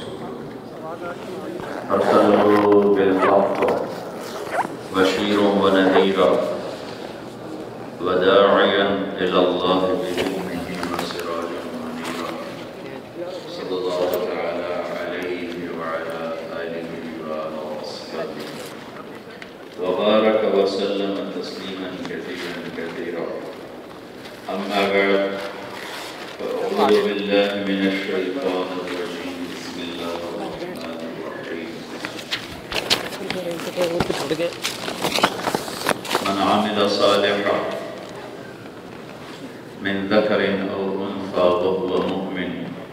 أرسله بالحق بشيرا ونذيرا وداعيا إلى الله بإذنه وسراجا منيرا صلى الله تعالى عليه وعلى آله وصحبه وبارك وسلم تسليما كثيرا كثيرا أما بعد فأعوذ بالله من الشيطان الرجيم بسم الله الرحمن الرحيم من عمل صالحا من ذكر أو أنثى وهو مؤمن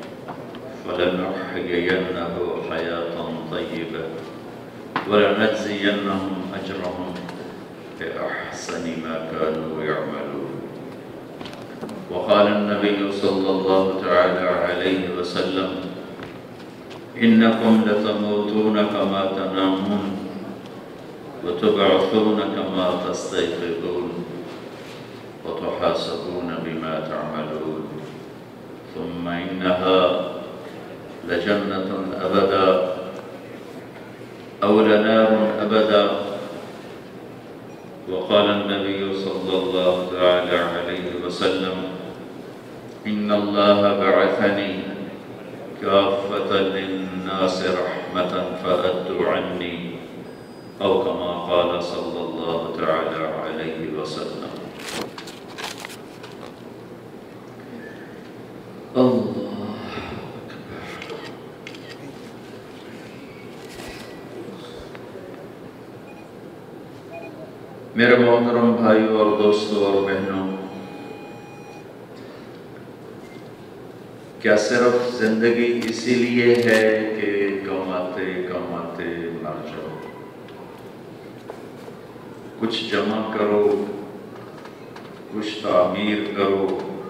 فلنحيينه حياة طيبة ولنجزينهم أجرهم بأحسن ما كانوا يعملون. وقال النبي صلى الله تعالى عليه وسلم إنكم لتموتون كما تنامون وتبعثون كما تستيقظون وتحاسبون بما تعملون ثم إنها لجنة أبدا أو لنار أبدا. وقال النبي صلى الله تعالى عليه وسلم إن الله بعثني كافة للناس رحمة فأدوا عني أو كما قال صلى الله تعالى عليه وسلم. اللہ میرے محترم بھائیوں اور دوستوں اور بہنوں، کیا صرف زندگی اسی لیے ہے کہ کماتے کماتے مر جاؤ؟ کچھ جمع کرو، کچھ تعمیر کرو،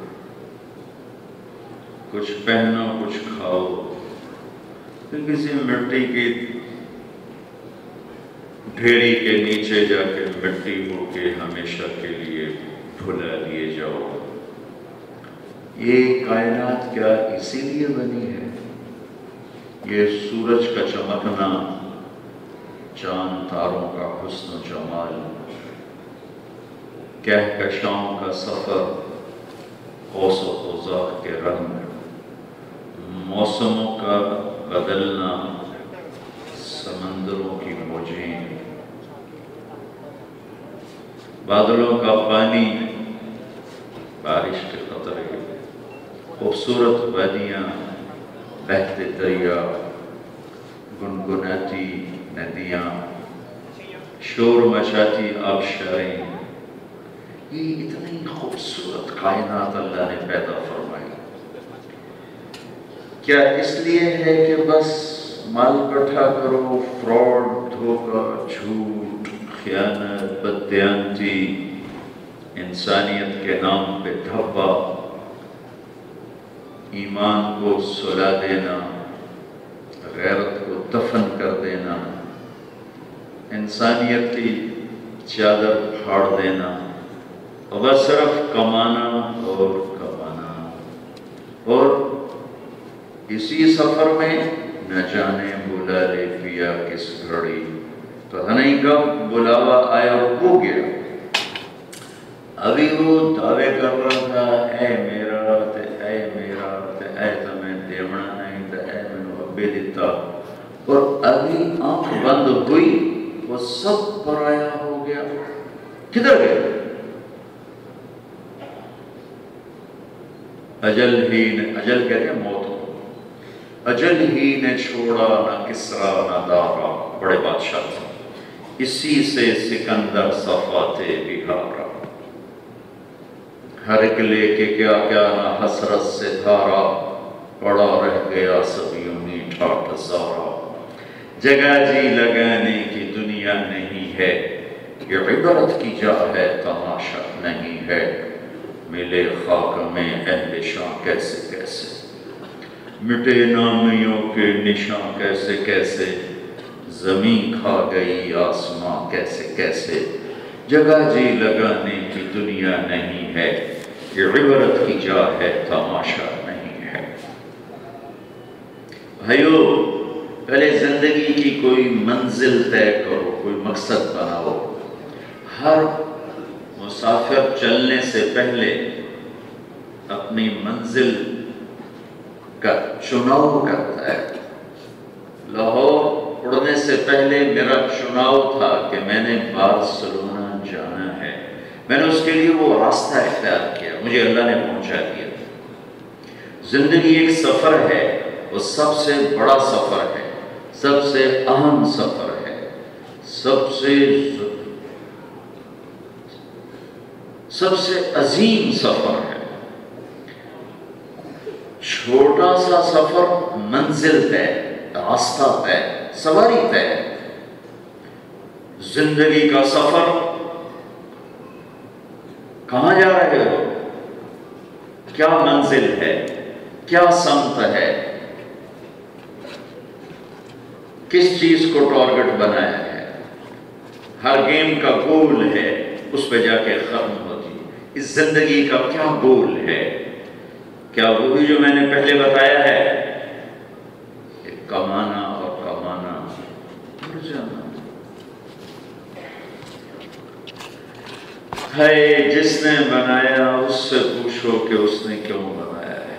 کچھ پہنو، کچھ کھاؤ، پھر کسی مٹی کی ڈھیری کے نیچے جا کے مٹی ہو کے ہمیشہ کے لیے بھلا لیے جاؤ؟ یہ کائنات کیا اسی لیے بنی ہے؟ یہ سورج کا چمکنا، چاند تاروں کا حسن و جمال، کہکشاؤں کا سفر، قوس و قزح کے رنگ، موسموں کا بدلنا، سمندروں کی موجیں، بادلوں کا پانی، بارش کے قطرے، خوبصورت وادیاں، بہتے دریا، گنگناتی ندیاں، شور مچاتی آبشاریں، یہ اتنی خوبصورت کائنات اللہ نے پیدا فرمائی. کیا اس لیے ہے کہ بس مال اکٹھا کرو، فراڈ، دھوکہ، جھوٹ، خیانت، بددیانتی، انسانیت کے نام پہ دھبا، ایمان کو سلا دینا، غیرت کو دفن کر دینا، انسانیت کی چادر پھاڑ دینا، اور بس صرف کمانا اور کمانا، اور اسی سفر میں نہ جانے بلا لے پیا کس گھڑی، پتہ نہیں کب بلاوا آیا اور ہو گیا. ابھی وہ دعوے کر رہا تھا اے میرا تے اے میرا تے اے تمہیں دیونا نہیں تے اے میں ابے دیتا، اور ابھی آنکھ بند ہوئی وہ سب پرایا ہو گیا. کدھر گئے؟ اجل کہتے ہیں موت کو. اجل ہی نے چھوڑا نہ کسرا نہ دارا، بڑے بادشاہ تھے، اسی سے سکندر صفاتے بہارا. ہر ایک لے کے کیا کیا نہ حسرت سے دھارا، پڑا رہ گیا سب یوں میٹھا ٹھسارا. جگہ جی لگانے کی دنیا نہیں ہے، یہ عبرت کی جا ہے تماشا نہیں ہے. ملے خاک میں اہل شاں کیسے کیسے، مٹے نامیوں کے نشاں کیسے کیسے، زمین کھا گئی آسماں کیسے کیسے. جگہ جی لگانے کی دنیا نہیں ہے، یہ عبرت کی جا ہے تماشا نہیں ہے. بھائیو، پہلے زندگی کی کوئی منزل طے کرو، کوئی مقصد بناؤ۔ ہر مسافر چلنے سے پہلے اپنی منزل کا چناؤ کرتا ہے۔ لاہور اڑنے سے پہلے میرا چناؤ تھا کہ میں نے بارسلونا جانا ہے، میں نے اس کے لیے وہ راستہ اختیار کیا، مجھے اللہ نے پہنچا دیا۔ زندگی ایک سفر ہے، وہ سب سے بڑا سفر ہے، سب سے اہم سفر ہے، سب سے عظیم سفر ہے۔ چھوٹا سا سفر، منزل طے، راستہ طے، سواری طے۔ زندگی کا سفر، کہاں جا رہے ہو، کیا منزل ہے، کیا سمت ہے، کس چیز کو ٹارگٹ بنایا ہے۔ ہر گیم کا گول ہے، اس پہ جا کے ختم ہوتی ہے۔ اس زندگی کا کیا گول ہے؟ کیا وہی جو میں نے پہلے بتایا ہے کہ کمانا اور کمانا مر جانا ہے؟ جس نے بنایا اس سے پوچھو کہ اس نے کیوں بنایا ہے۔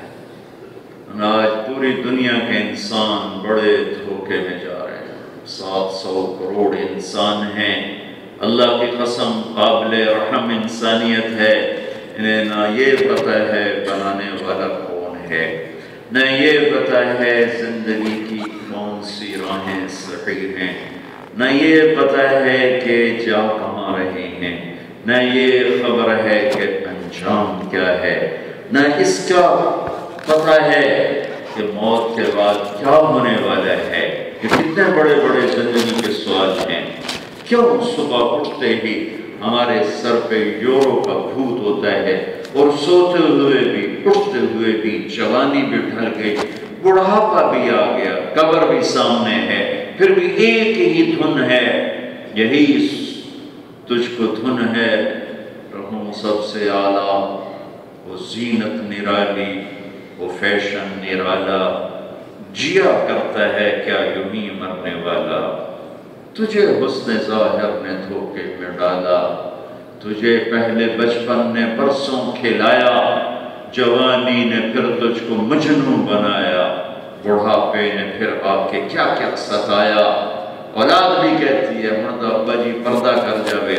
آج پوری دنیا کے انسان بڑے دھوکے میں جا رہے ہیں۔ 700 کروڑ انسان ہیں، اللہ کی قسم قابل رحم انسانیت ہے، انہیں نہ یہ پتہ ہے بنانے والا کون ہے، نہ یہ پتہ ہے زندگی کی کون سی راہیں صحیح ہیں، نہ یہ پتہ ہے کہ جا کہاں رہے ہیں، نہ یہ خبر ہے کہ انجام کیا ہے، نہ اس کا پتہ ہے کہ موت کے بعد کیا ہونے والا ہے۔ یہ کتنے بڑے بڑے زندگی کے سوال ہیں۔ کیوں صبح اٹھتے ہی ہمارے سر پہ یورو کا بھوت ہوتا ہے، اور سوتے ہوئے بھی اٹھتے ہوئے بھی جوانی بھی ڈھل گئی، بڑھاپا بھی آ گیا، قبر بھی سامنے ہے، پھر بھی ایک ہی دھن ہے، یہی تجھ کو دھن ہے رہوں سب سے اعلیٰ، وہ زینت نرالی، وہ فیشن نرالا، جیا کرتا ہے کیا یوں ہی مرنے والا۔ تجھے حسن ظاہر نے دھوکے میں ڈالا، تجھے پہلے بچپن نے برسوں کھلایا، جوانی نے پھر تجھ کو مجنون بنایا، بڑھاپے نے پھر آ کے کیا کیا ستایا۔ اولاد بھی کہتی ہے مردہ ابا جی پردہ کر جاوے،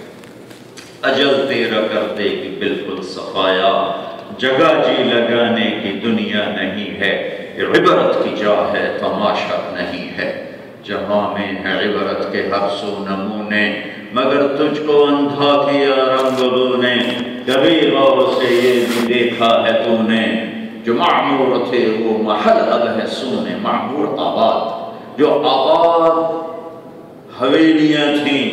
اجل تیرا کر دے گی بالکل صفایا، جگہ جی لگانے کی دنیا نہیں ہے، یہ عبرت کی جا ہے تماشا نہیں ہے۔ جہاں میں ہے عبرت کے ہر سو نمونے، مگر تجھ کو اندھا کیا رنگوں نے، کبھی غور سے یہ بھی دیکھا ہے تو نے، جو معمور تھے وہ محل اب ہے سونے، معمور آباد، جو آباد حویلیاں تھیں،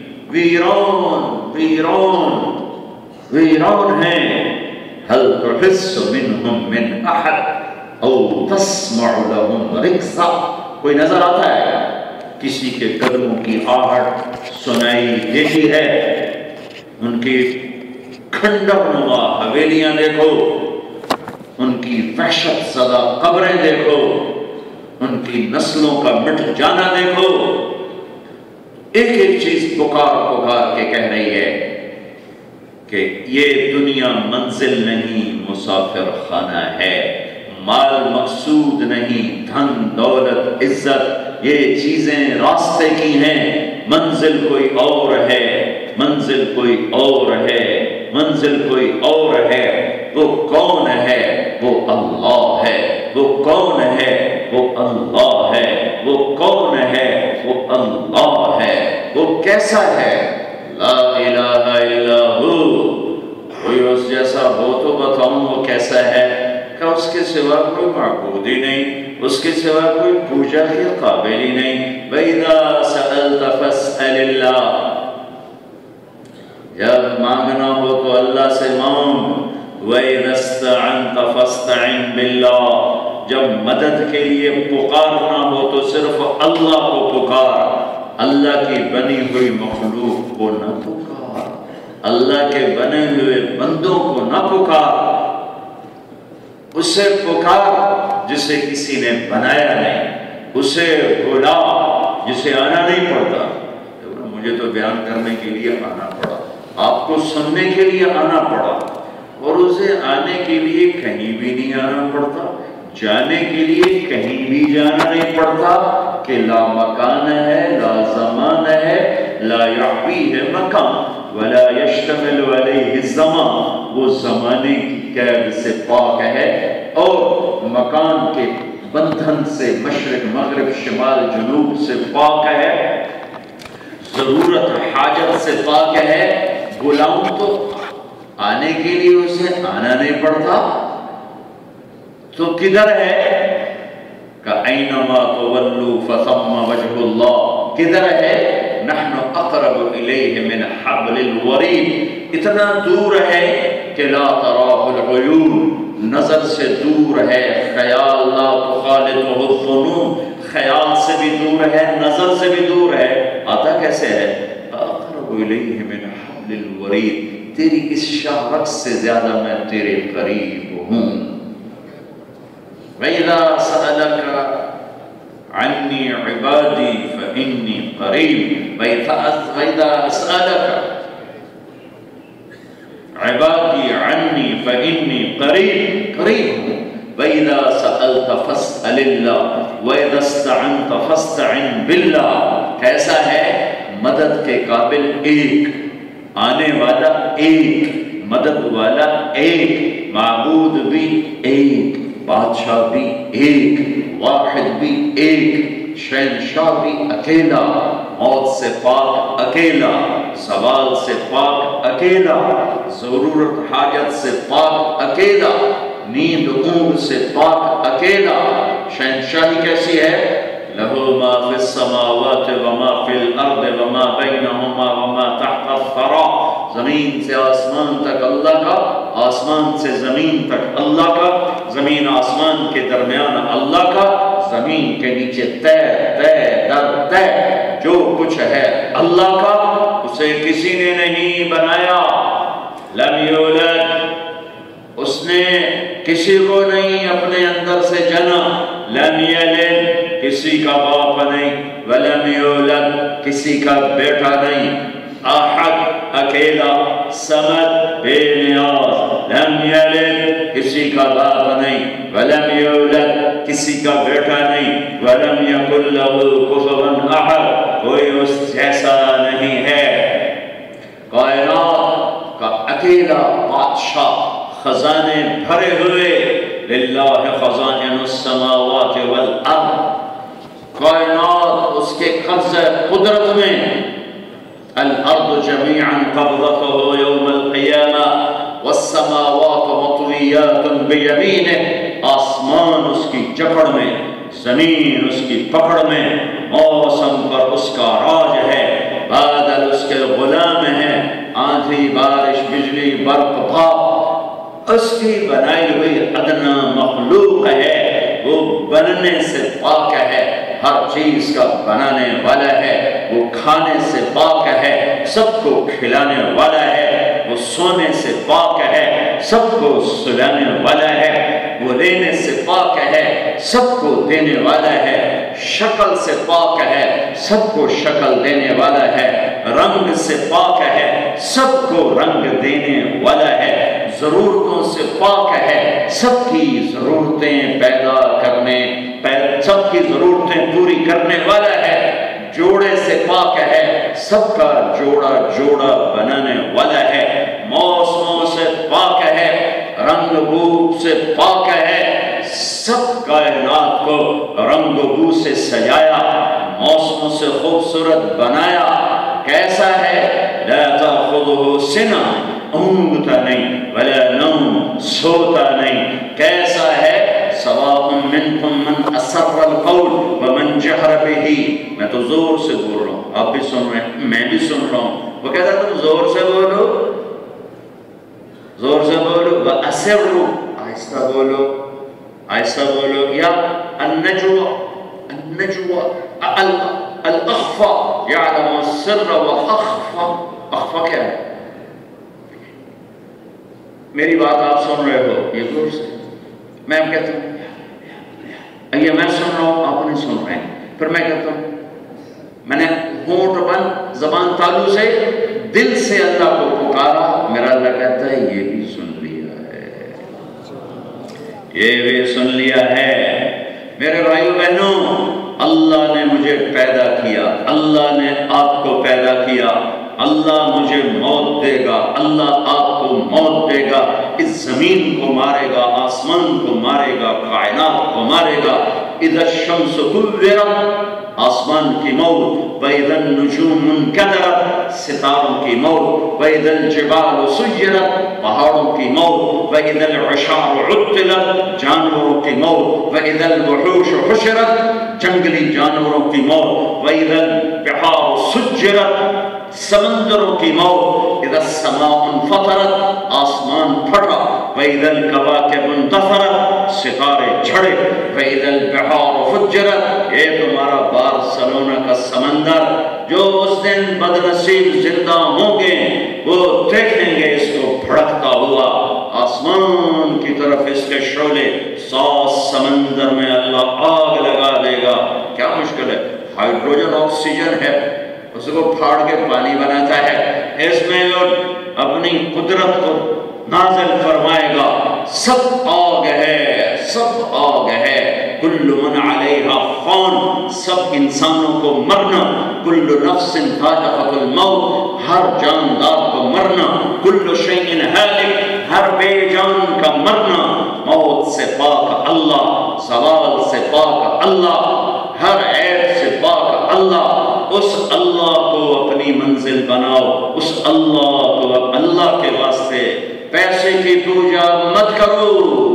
ویران ویران ویران ہیں، هل تحس منهم من احد او تسمع لهم رکزا، کوئی نظر آتا ہے کسی کے قدموں کی آہٹ سنائی دیتی ہے؟ ان کی کھنڈر نما حویلیاں دیکھو، ان کی وحشت زدہ قبریں دیکھو، ان کی نسلوں کا مٹ جانا دیکھو۔ ایک ایک چیز پکار پکار کے کہہ رہی ہے کہ یہ دنیا منزل نہیں، مسافر خانہ ہے، مال مقصود نہیں، دھن دولت عزت یہ چیزیں راستے کی ہیں، منزل کوئی اور ہے، منزل کوئی اور ہے، منزل کوئی اور ہے۔ وہ کون ہے؟ وہ اللہ ہے۔ وہ کون ہے؟ وہ اللہ ہے۔ وہ کون ہے؟ وہ اللہ ہے۔ وہ کیسا ہے؟ لا الہ الا ہو، کوئی اس جیسا ہو تو بتاؤں وہ کیسا ہے؟ کہ اس کے سوا کوئی معبود ہی نہیں، اس کے سوا کوئی پوجا کے قابل ہی نہیں۔ وَإِذَا سَأَلْتَ فَاسْأَلِ اللَّهِ، جب مانگنا ہو تو اللہ سے مانگ۔ وَإِذَا اسْتَعَنْتَ فَاسْتَعِنْ بِاللَّهِ، جب مدد کے لیے پکارنا ہو تو صرف اللہ کو پکار، اللہ کی بنی ہوئی مخلوق کو نہ پکار، اللہ کے بنے ہوئے بندوں کو نہ پکار، اسے پکار جسے کسی نے بنایا نہیں۔ اسے بلا جسے آنا نہیں پڑتا. مجھے تو بیان کرنے کے لیے آنا پڑا، آپ کو سننے کے لیے آنا پڑا، اور اسے آنے کے لیے کہیں بھی نہیں آنا پڑتا، جانے کے لیے کہیں بھی جانا نہیں پڑتا، کہ لا مکان ہے، لا زمان ہے، لا یعبی ہے مکان ولا یشتمل علیہ الزمان، وہ زمانے کی قید سے پاک ہے اور مکان کے بندھن سے، مشرق مغرب شمال جنوب سے پاک ہے، ضرورت حاجت سے پاک ہے. غلام تو آنے کے لیے اسے آنا نہیں پڑتا، تو کدھر ہے؟ کَأَيْنَمَا تُوَلُّوا فَثَمَّ وَجْهُ اللَّهِ، کدھر ہے؟ نَحْنُ أَقْرَبُ إِلَيْهِ مِنْ حَبْلِ الْوَرِيدِ، اتنا دور ہے کہ لا تراہ العیون، نظر سے دور ہے. خیال لا تخالطہ الظنون، خیال سے بھی دور ہے، نظر سے بھی دور ہے. آتا کیسے ہے؟ اقرب الیہ من حبل الورید، تیری اس شاخ سے زیادہ میں تیرے قریب ہوں. وَإِذَا سَأَلَكَ عَنِّي عِبَادِي فَإِنِّي قَرِيبٌ، وَإِذَا سَأَلَكَ عبادی عنی فإنی قریب، قریب ہوں. وَإِذَا سَأَلْتَ فَاسْأَلِ اللَّهِ وَإِذَا اسْتَعَنْتَ فَاسْتَعِنْ بِاللَّهِ. کیسا ہے؟ مدد کے قابل ایک، آنے والا ایک، مدد والا ایک، معبود بھی ایک، بادشاہ بھی ایک، واحد بھی ایک، شہنشاہ بھی اکیلا، موت سے پاک اکیلا، سوال سے پاک اکیلا، ضرورت حاجت سے پاک اکیلا، نیند اونگ سے پاک اکیلا. شہنشاہی کیسی ہے؟ لَهُ مَا فِي السَّمَاوَاتِ وَمَا فِي الْأَرْضِ وَمَا بَيْنَهُمَا وَمَا تَحْتَ الثَّرَى، زمین سے آسمان تک اللہ کا، آسمان سے زمین تک اللہ کا، زمین آسمان کے درمیان اللہ کا، زمین کے نیچے تے تے در تے جو کچھ ہے اللہ کا. اسے کسی نے نہیں بنایا. لم یولد، اس نے کسی کو نہیں اپنے اندر سے جنا. لم یلد، کسی کا باپ نہیں. ولم یولد، کسی کا بیٹا نہیں. احد، اکیلا. صمد، بے نیاز. لم یلد، کسی کا باپ نہیں. ولم یولد، کسی کا بیٹا نہیں. ولم یکن لہ کفوا احد، کوئی اس جیسا نہیں ہے. کائنات کا اکیلا بادشاہ، خزانے بھرے ہوئے. للہ خزائن السماوات والارض، کائنات اس کے قبضہ قدرت میں. الارض جميعا قبضته يوم القيامة والسماوات مطويات بيمينه، آسمان اس کی جکڑ میں، زمین اس کی پکڑ میں. موسم پر اس کا راج ہے، بادل اس کے غلام ہیں، آندھی بارش بجلی برف بھاپ اس کی بنائی ہوئی ادنا مخلوق ہے. وہ بننے سے پاک ہے، ہر چیز کا بنانے والا ہے. وہ کھانے سے پاک ہے، سب کو کھلانے والا ہے. وہ سونے سے پاک ہے، سب کو سلانے والا ہے. وہ لینے سے پاک ہے، سب کو دینے والا ہے. شکل سے پاک ہے، سب کو شکل دینے والا ہے. رنگ سے پاک ہے، سب کو رنگ دینے والا ہے. ضرورتوں سے پاک ہے، سب کی ضرورتیں پیدا کرنے، سب کی ضرورتیں پوری کرنے والا ہے. جوڑے سے پاک ہے، سب کا جوڑا جوڑا بنانے والا ہے. موسموں سے پاک ہے، رنگ بو سے پاک ہے. سب کائنات کو رنگ بو سے سجایا، موسموں سے خوبصورت بنایا. کیسا ہے؟ لا تأخذہ سنہ، اونگتا نہیں، ولا نوم، سوتا نہیں. کیسا ہے؟ سواء منکم من اسر القول ومن جہر بہ. میں تو زور سے بول رہا ہوں، آپ بھی سن رہے ہیں، میں بھی سن رہا ہوں. وہ کہتا تم زور سے بولو، زور سے بولو. وَأَسِرُّ، آہستہ بولو، آہستہ بولو. یا النجوى، النجوى الاخفى يعلم السر واخفى. اخفى کیا ہے؟ میری بات آپ سن رہے ہو یہ زور سے، میں کہتا ہوں یہ میں سن رہا ہوں، آپ نہیں سن رہے ہیں. پھر میں کہتا ہوں میں نے ہونٹ بند زبان تالو سے دل سے اللہ کو پکارا، میرا اللہ کہتا ہے یہ بھی سن لیا ہے، یہ بھی سن لیا ہے۔ میرے بھائیو بہنوں، اللہ نے مجھے پیدا کیا، اللہ نے آپ کو پیدا کیا، اللہ مجھے موت دے گا، اللہ آپ کو موت دے گا، اس زمین کو مارے گا، آسمان کو مارے گا، کائنات کو مارے گا۔ اذا الشمس كورت، آسمان کی موت، وَإِذَا النُّجُومُ انْكَدَرَتْ، ستاروں کی موت، وَإِذَا الْجِبَالُ سُيِّرَتْ، پہاڑوں کی موت، وَإِذَا الْعِشَارُ عُطِّلَتْ، جانوروں کی موت، وَإِذَا الْوُحُوشُ حُشِرَتْ، جنگلی جانوروں کی موت، وَإِذَا الْبِحَارُ سُجِّرَتْ، سمندروں کی موت، اذا السماء انفطرت، آسمان پھٹا، وَإِذَا الْكَوَاكِبُ انْتَثَرَتْ، ستارے جھڑے، وَإِذَا الْبِحَارُ فُجِّرَتْ، یہ تمہارا بارسلونا کا سمندر، جو اس دن بدنصیب زندہ ہوں گے وہ دیکھیں گے اس کو بھڑکتا ہوا، آسمان کی طرف اس کے شعلے، 100 سمندر میں اللہ آگ لگا دے گا۔ کیا مشکل ہے؟ ہائیڈروجن آکسیجن ہے، اس کو پھاڑ کے پانی بناتا ہے، اس میں جو اپنی قدرت کو نازل فرمائے گا، سب آگ ہے، سب آگ ہے۔ کل من علیہا فان، سب انسانوں کو مرنا، کل نفس ذائقۃ الموت، ہر جاندار کو مرنا، کل شیء ہالک، ہر بے جان کا مرنا، موت سے پاک اللہ، زوال سے پاک اللہ، ہر عیب سے پاک اللہ۔ اس اللہ کو اپنی منزل بناؤ، اس اللہ کو اللہ کے واسطے پیسے کی پوجا مت کرو،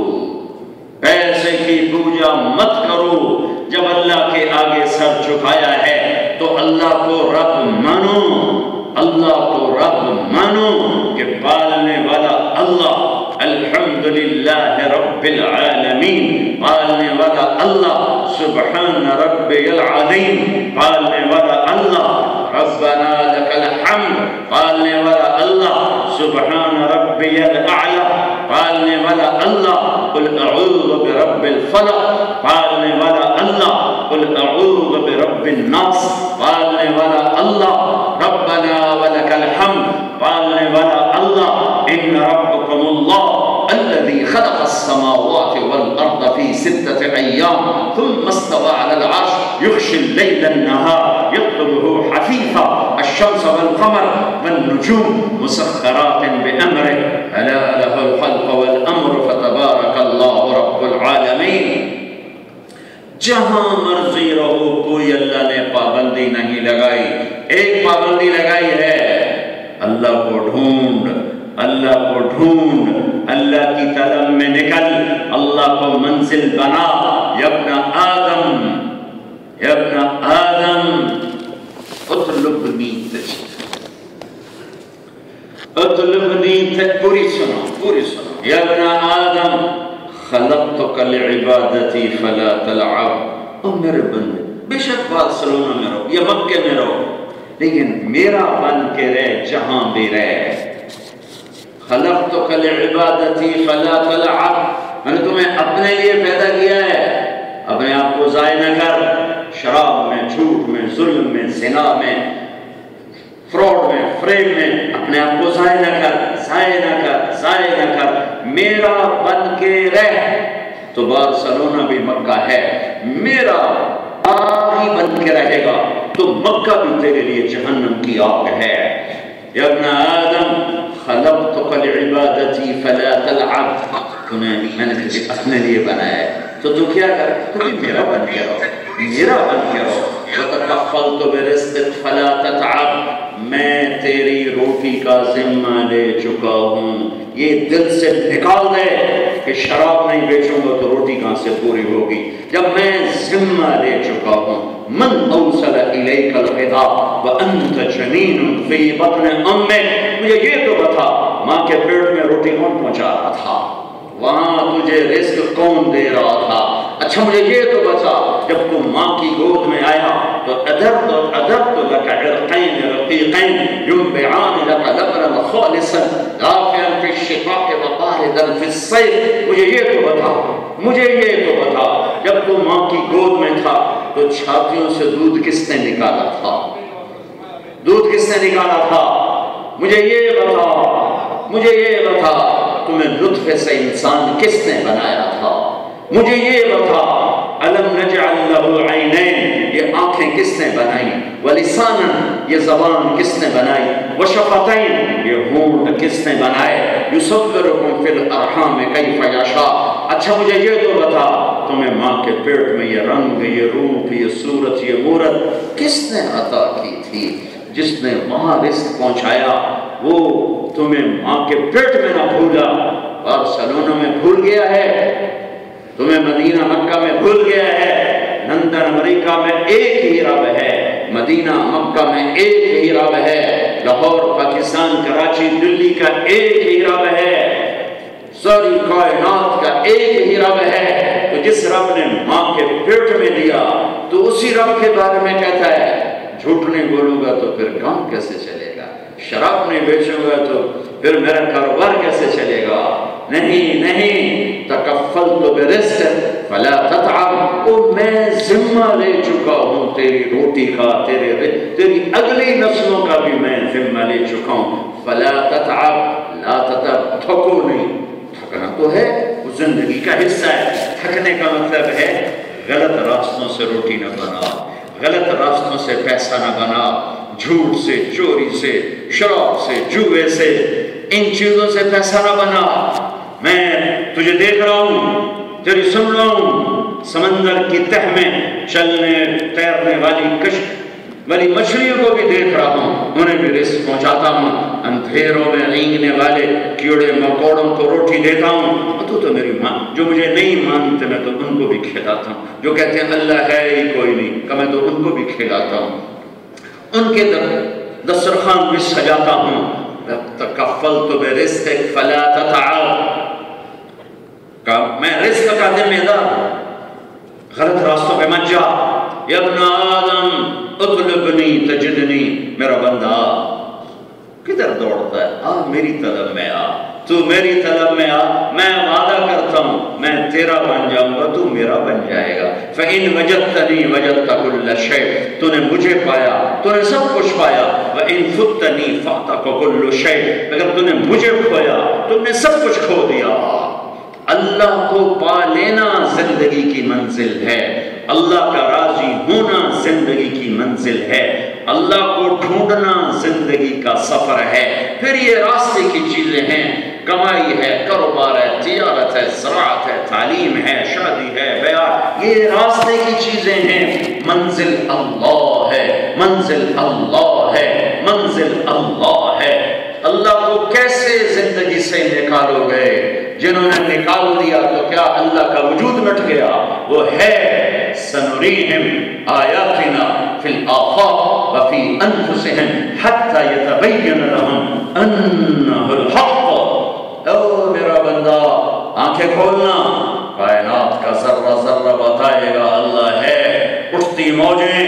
پیسے کی پوجا مت کرو۔ جب اللہ کے آگے سر جھکایا ہے تو اللہ کو رب مانو، اللہ کو رب مانو کہ پالنے والا اللہ، الحمدللہ رب العالمین، پالنے والا اللہ، سبحان ربی العظیم، پالنے والا اللہ، ربنا لک الحمد، پالنے والا اللہ، سبحان ربی الاعلی، پالنے والا اللہ، قل اعوذ برب الفلق، پالنے والا اللہ، قل اعوذ برب الناس، پالنے والا اللہ، ربنا ولک الحمد، پالنے والا اللہ، ان ربکم اللہ الذي خلق السماوات والأرض في 6 أيام ثم استوى على العرش يغشي الليل النهار يطلبه حثيثا الشمس والقمر والنجوم مسخرات بأمره ألا له الخلق والأمر فتبارك الله رب العالمين۔ جہاں مرضی رہو، کوئی اللہ نے پابندی نہیں لگائی، ایک پابندی لگائی ہے، اللہ کو ڈھونڈ، اللہ کو ڈھونڈ، اللہ کی طلب میں نکل، اللہ کو منزل بنا۔ یا ابن آدم، یا ابن آدم اطلبنی تجد، اطلبنی تجد، پوری سنو، پوری سنو۔ یا ابن آدم خلقتک لعبادتی فلا تلعب، او میرے بندے، بے شک بارسلونا میں رہو یا مکے میں رہو، لیکن میرا بن کے رہ جہاں بھی رہ۔ خلقتک لعبادتی فلا تلعب، میں نے تمہیں اپنے لیے پیدا کیا ہے، اپنے آپ کو ضائع نہ کر، شراب میں، جھوٹ میں، ظلم میں، زنا میں، فراڈ میں، فریب میں، اپنے آپ کو ضائع نہ کر، ضائع نہ کر، ضائع نہ کر، میرا بن کے رہ۔ تو بارسلونا بھی مکہ ہے، میرا آگ ہی بن کے رہے گا تو مکہ بھی تیرے لیے جہنم کی آگ ہے۔ یا ابن آدم خلقتک لعبادتی فلا تلعب، میں نے تجھے اپنے لیے بنایا ہے تو تو کیا کر، تو بھی میرا بن کے رہو، میرا بن کے رہو۔ وَتَكَفَّلْتُ بِرِزْقِكَ فَلَا تَتْعَبْ، میں تیری روٹی کا ذمہ لے چکا ہوں۔ یہ دل سے نکال دے کہ شراب نہیں بیچوں گا تو روٹی کہاں سے پوری ہوگی، جب میں ذمہ لے چکا ہوں۔ من اوصل الیک الغذاء وانت جنین فی بطن امک، مجھے یہ تو بتا ماں کے پیٹ میں روٹی کون پہنچا رہا تھا، وہاں تجھے رزق کون دے رہا تھا؟ اچھا مجھے یہ تو بتا جب تم ماں کی گود میں آیا تو ادرت لك عرقین رقیقین ينبعان لك لبنا خالصا دافعا في الشتاء وباردا في الصيف، مجھے یہ تو بتا، مجھے یہ تو بتا جب تو ماں کی گود میں تھا تو چھاتیوں سے دودھ کس نے نکالا تھا؟ دودھ کس نے نکالا تھا؟ مجھے یہ بتا تمہیں نطفے سے انسان کس نے بنایا تھا؟ مجھے یہ بتا الم نجعل له عینین، یہ آنکھیں کس نے بنائی؟ ولسانا، یہ زبان کس نے بنائی؟ وشفتین، یہ ہونٹ کس نے بنائے؟ یصورکم فی الارحام کیف یشاء۔ اچھا مجھے یہ تو بتا تمہیں ماں کے پیٹ میں یہ رنگ، یہ روپ، یہ صورت، یہ مورت کس نے عطا کی تھی؟ جس نے وہاں رزق پہنچایا وہ تمہیں ماں کے پیٹ میں نہ بھولا، بارسلونا میں بھول گیا ہے، تمہیں مدینہ مکہ میں بھول گیا ہے، لندن امریکہ میں ایک ہی رب ہے، مدینہ مکہ میں ایک ہی رب ہے، لاہور پاکستان کراچی دلی کا ایک ہی رب ہے، ساری کائنات کا ایک ہی رب ہے۔ تو جس رب نے ماں کے پیٹ میں دیا تو اسی رب کے بارے میں کہتا ہے جھوٹ نہیں بولوں گا تو پھر کام کیسے چلے گا، شراب نہیں بیچوں گا تو پھر میرا کاروبار کیسے چلے گا؟ نہیں، تکفلت برزق فلا تتعب، او میں ذمہ لے چکا ہوں تیری روٹی کا، تیری اگلی نسلوں کا بھی میں ذمہ لے چکا ہوں، فلا تتعب، لا تتعب، تھکو نہیں، تھکنا تو ہے وہ زندگی کا حصہ ہے، تھکنے کا مطلب ہے غلط راستوں سے روٹی نہ بنا، غلط راستوں سے پیسہ نہ بنا، جھوٹ سے، چوری سے، شراب سے، جوے سے، ان چیزوں سے پیسہ نہ بنا۔ میں تجھے دیکھ رہا ہوں، تیری سن رہا ہوں، سمندر کی تہ میں چلنے تیرنے والی مچھلیوں کو بھی دیکھ رہا ہوں، انہیں بھی رزق پہنچاتا ہوں، اندھیروں میں رینگنے والے کیڑے مکوڑوں کو روٹی دیتا ہوں، تو میری ماں جو مجھے نہیں مانتے میں تو ان کو بھی کھلاتا ہوں، جو کہتے ہیں اللہ ہے ہی کوئی نہیں کہ میں تو ان کو بھی کھلاتا ہوں، ان کے دسترخوان بھی سجاتا ہوں۔ تکفلت برزقک فلا تتعب، میں رزق کا ذمہ دار ہوں، غلط راستوں پہ مت جا۔ یا ابن آدم اطلبنی تجدنی، میرا بندہ کدھر دوڑتا ہے؟ میری طلب میں آ، تو میری طلب میں آ، میں وعدہ کرتا ہوں میں تیرا بن جاؤں گا، تو میرا بن جائے گا۔ فَإِن وَجَدْتَنِي وَجَدْتَ كُلَّ شَيْءٍ، تو نے مجھے پایا تو نے سب کچھ پایا، وَإِن فُتَّنِي فَأْتَكَ كُلُّ شَيْءٍ، اگر تو نے مجھے کھویا تو نے سب کچھ کھو دیا۔ اللہ کو پا لینا زندگی کی منزل ہے، اللہ کا راضی ہونا زندگی کی منزل ہے، اللہ کو ڈھونڈنا زندگی کا سفر ہے۔ پھر یہ راستے کی چیزیں ہیں، کمائی ہے، کاروبار ہے، تجارت ہے، زراعت ہے، تعلیم ہے، شادی ہے، بیاہ، یہ راستے کی چیزیں ہیں۔ منزل اللہ ہے، منزل اللہ ہے، منزل اللہ ہے۔ اللہ کو کیسے زندگی سے نکالو گے؟ جنہوں نے نکال دیا تو کیا اللہ کا وجود مٹ گیا؟ وہ ہے سنریہم آیاتنا فی الآفاق وفی انفسہم حتی یتبین لہم انہ الحق۔ او میرا بندہ آنکھیں کھولنا، کائنات کا ذرہ ذرہ بتائے گا اللہ ہے۔ اٹھتی موجیں،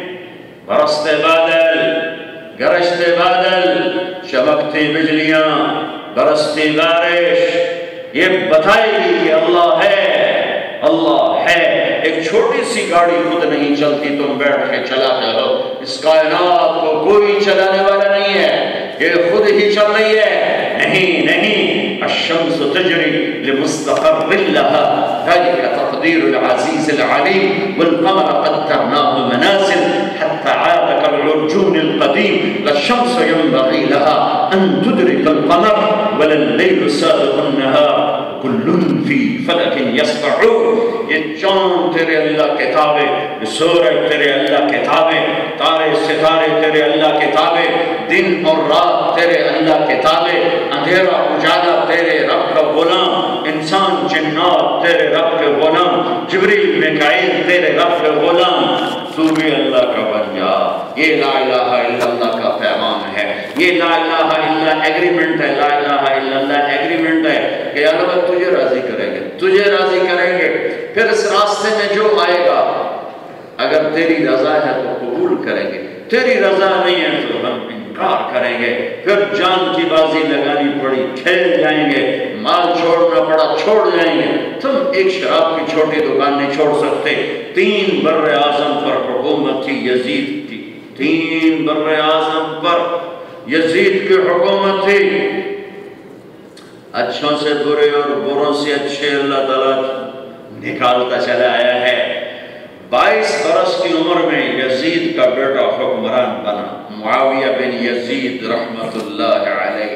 برستے بادل، گرجتے بادل، چمکتی بجلیاں، برستی بارش، یہ بتائے گی کہ اللہ ہے، اللہ ہے۔ ایک چھوٹی سی گاڑی خود نہیں چلتی، تم بیٹھ کے چلاتے ہو، اس کائنات کو کوئی چلانے والا نہیں ہے، یہ خود ہی چل رہی ہے۔ نہیں، الشمس تجری لمستقر لها ذلك تقدیر العزیز العلیم، والقمر قدرناه منازل حتى عاد كالعرجون القديم، لا الشمس ينبغي لها أن تدرك القمر ولا الليل سابق النهار كل في فلك يسبحون۔ یہ چاند تیرے اللہ کتابیں، سورج تیرے اللہ کتابیں، تارے ستارے تیرے اللہ کتابیں، دن اور رات تیرے اللہ کتابیں، اندھیرا اجالا تیرے رب کا غلام، انسان جنات تیرے رب کے غلام، جبریل میکائیل تیرے رب کے غلام، تو بھی اللہ کا بن جا۔ یہ لا الہ الا اللہ کا پیغام ہے، یہ لا الہ الا ایگریمنٹ ہے، لا الہ الا اللہ ایگریمنٹ ہے کہ اللہ تجھے راضی کریں گے، تجھے راضی کریں گے۔ پھر اس راستے میں جو آئے گا اگر تیری رضا ہے تو قبول کریں گے، تیری رضا نہیں ہے تو ہم انکار کریں گے، پھر جان کی بازی لگانی پڑی، کھیل جائیں گے، مال چھوڑنا پڑا چھوڑ جائیں گے، تم ایک شراب کی چھوٹی دکان نہیں چھوڑ سکتے۔ 3 بر اعظم پر حکومت تھی یزید کی، 3 بر اعظم پر یزید کی حکومت تھی۔ اچھوں سے برے اور بروں سے اچھے اللہ تعالیٰ نکالتا چلا آیا ہے۔ 22 برس کی عمر میں یزید کا بیٹا حکمران بنا، معاویہ بن یزید رحمت اللہ علیہ۔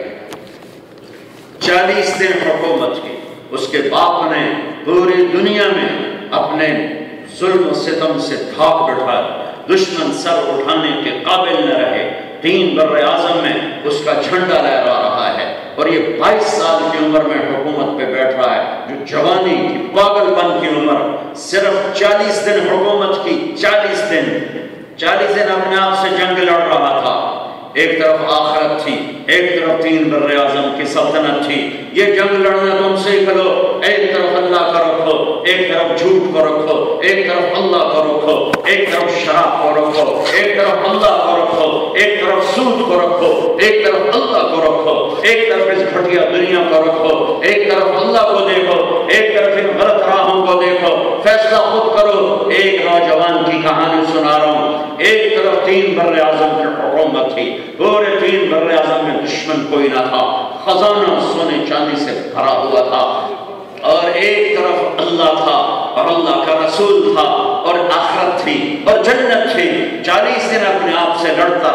40 دن حکومت کی، اس کے باپ نے پوری دنیا میں اپنے ظلم و ستم سے دھاک بٹھا، دشمن سر اٹھانے کے قابل نہ رہے۔ 3 بر اعظم میں اس کا جھنڈا لہرا رہا ہے، اور یہ 22 سال کی عمر میں حکومت پہ بیٹھ رہا ہے، جو جوانی کی پاگل پن کی عمر، صرف 40 دن حکومت کی، 40 دن اپنے آپ سے جنگ لڑ رہا تھا۔ ایک طرف آخرت تھی، ایک طرف 3 بر اعظم کی سلطنت تھی۔ یہ جنگ لڑنا تم سے کرو، ایک طرف اللہ کا رکھو، ایک طرف جھوٹ کو رکھو، ایک طرف اللہ کو رکھو، ایک طرف شراب کو رکھو، ایک طرف اللہ کو رکھو، ایک طرف سود کو رکھو، ایک طرف اللہ کو رکھو، ایک طرف اس گھٹیا دنیا کو رکھو، ایک طرف اللہ کو دیکھو، ایک طرف ان غلط راہوں کو دیکھو، فیصلہ خود کرو۔ ایک نوجوان کی کہانی سنا رہا ہوں، ایک طرف 3 بر اعظم کی حکومت تھی، پورے 3 بر اعظم میں دشمن کوئی نہ تھا، خزانہ سونے چاندی سے بھرا ہوا تھا، اور ایک طرف اللہ تھا اور اللہ کا رسول تھا اور آخرت تھی اور جنت تھی۔ 40 دن اپنے آپ سے لڑتا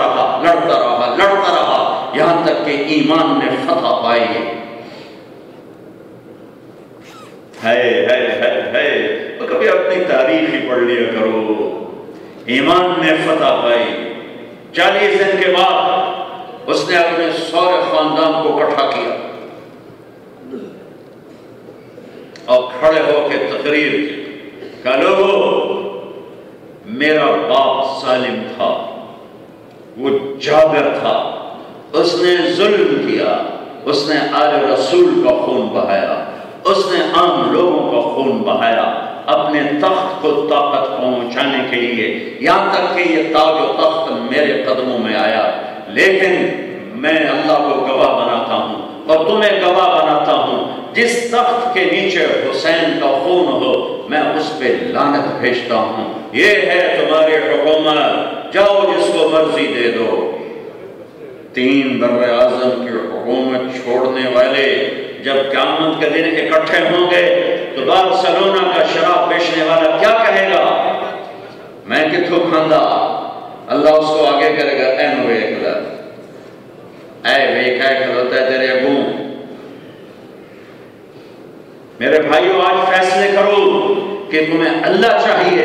رہا یہاں تک کہ ایمان نے فتح پائی۔ تو کبھی اپنی تاریخ ہی پڑھ لیا کرو۔ ایمان نے فتح پائی۔ 40 دن کے بعد اس نے اپنے سارے خاندان کو اکٹھا کیا اور کھڑے ہو کے تقریر کی کہ لوگو، میرا باپ ظالم تھا، وہ جابر تھا، اس نے ظلم کیا، اس نے آل رسول کا خون بہایا، اس نے عام لوگوں کا خون بہایا اپنے تخت کو طاقت پہنچانے کے لیے، یہاں تک کہ یہ تاج و تخت میرے قدموں میں آیا۔ لیکن میں اللہ کو گواہ بناتا ہوں اور تمہیں گواہ بناتا ہوں، جس تخت کے نیچے حسین کا خون ہو میں اس پہ لعنت بھیجتا ہوں۔ یہ ہے تمہاری حکومت، جاؤ جس کو مرضی دے دو۔ 3 بر اعظم کی حکومت چھوڑنے والے جب قیامت کے دن اکٹھے ہوں گے تو بارسلونا کا شراب بیچنے والا کیا کہے گا؟ میں کتھو کھاندا؟ اللہ اس کو آگے کرے گا، اے نوے اکلا، اے ویکھا کھلوتا ہے تیرے اگوں۔ میرے بھائیو، آج فیصلے کرو کہ تمہیں اللہ چاہیے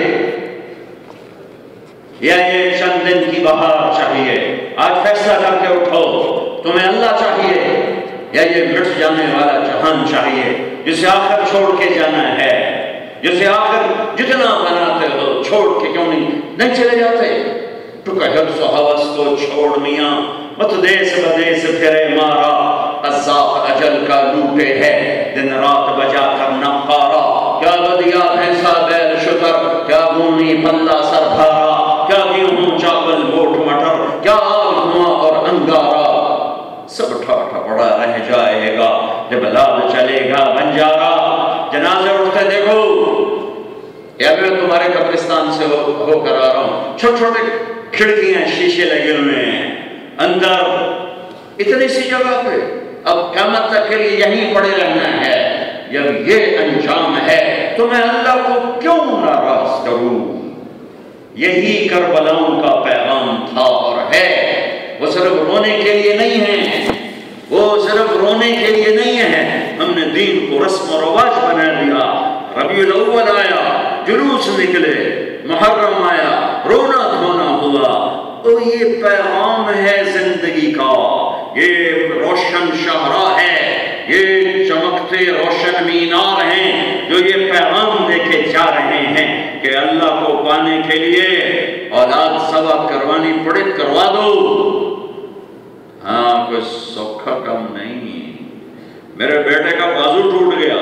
یا یہ چند دن کی بہار چاہیے۔ آج فیصلہ کر کے اٹھو، تمہیں اللہ چاہیے یا یہ مٹ جانے والا جہان چاہیے جسے آخر چھوڑ کے جانا ہے، جسے آخر جتنا بناتے ہو چھوڑ کے کیوں نہیں چلے جاتے؟ ٹکا حفظ و حوث کو چھوڑ میاں، مت دیس بدیس پھرے مارا، قذاق اجل کا لوٹے ہے دن رات بجا کر نقارا۔ کیا بدیا بھینسا بیل شتر، کیا گونی پلہ سر بھارا، کیا گیہوں چاول گوٹھ مٹر، کیا آگ دھواں اور انگارا، سب ٹھاٹھا پڑا رہ جائے گا جب لال چلے گا بنجارا۔ جنازے اٹھتے دیکھو، یا میں تمہارے قبرستان سے ہو کر آ رہا ہوں، چھوٹے چھوٹے کھڑکیاں شیشے لگے ہوئے ہیں، اندر اتنی سی جگہ پہ اب قیامت تک کے لیے یہیں پڑے رہنا ہے۔ جب یہ انجام ہے تو میں اللہ کو کیوں ناراض کروں؟ یہی کربلاؤں کا پیغام تھا اور ہے۔ وہ صرف رونے کے لیے نہیں ہے، وہ صرف رونے کے لیے نہیں ہے۔ ہم نے دین کو رسم و رواج بنا لیا، ربیع الاول آیا، جلوس نکلے، محرم آیا، رونا دھونا ہوا۔ تو یہ پیغام ہے زندگی کا، یہ روشن شاہراہ ہے، یہ چمکتے روشن مینار ہیں جو یہ پیغام دے کے جا رہے ہیں کہ اللہ کو پانے کے لیے اولاد سوا کروانی پڑے کروا دو۔ ہاں، کوئی سوکھا کام نہیں۔ میرے بیٹے کا بازو ٹوٹ گیا،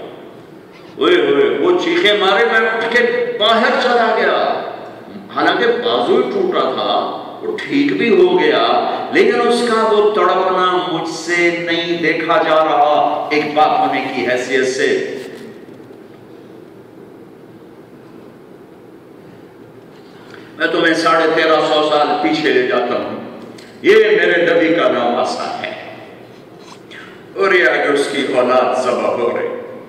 وہ چیخے مارے، میں اٹھ کے باہر چلا گیا، حالانکہ بازو ہی ٹوٹا تھا، وہ ٹھیک بھی ہو گیا، لیکن اس کا وہ تڑپنا مجھ سے نہیں دیکھا جا رہا ایک باپ ہونے کی حیثیت سے۔ میں تمہیں 1350 سال پیچھے لے جاتا ہوں۔ یہ میرے نبی کا نواسا ہے، اور یہ آگے اس کی اولاد ذبح ہو رہی۔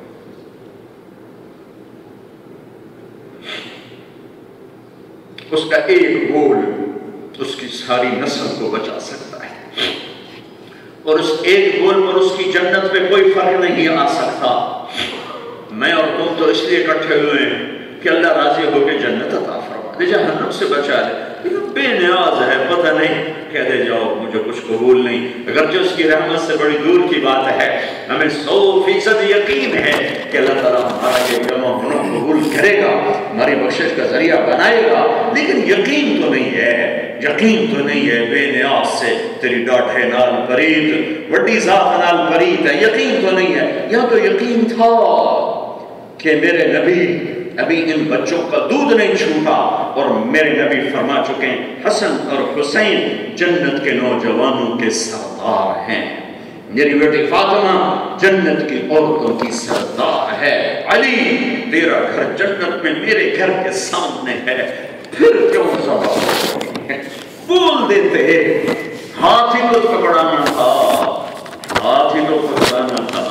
اس کا ایک بول اس کی ساری نسل کو بچا سکتا ہے، اور اس ایک بول پر اس کی جنت پہ کوئی فرق نہیں آ سکتا۔ میں اور تم تو اس لیے اکٹھے ہوئے ہیں کہ اللہ راضی ہو کے جنت عطا فرما دے، جہنم سے بچا لے، لیکن بے نیاز ہے، پتہ نہیں کہہ دے جاؤ مجھے کچھ قبول نہیں، اگرچہ اس کی رحمت سے بڑی دور کی بات ہے۔ ہمیں 100% یقین ہے کہ اللہ تعالیٰ ہمارا یہ گناہ قبول کرے گا، ہماری بخشش کا ذریعہ بنائے گا، لیکن یقین تو نہیں ہے، یقین تو نہیں ہے۔ بے نیاز سے تیری ڈاٹھے نال پرید، وڈی ذات نال پرید ہے، یقین تو نہیں ہے۔ یا تو یقین تھا کہ میرے نبی ابھی ان بچوں کا دودھ نہیں چھوٹا، اور میرے نبی فرما چکے ہیں حسن اور حسین جنت کے نوجوانوں کے سردار ہیں، میری بیٹی فاطمہ جنت کی عورتوں کی سردار ہے، علی تیرا گھر جنت میں میرے گھر کے سامنے ہے، پھر کیوں ذبح ہے؟ بول دیتے ہاتھ ہی تو پکڑانا تھا، ہاتھ ہی تو پکڑانا تھا۔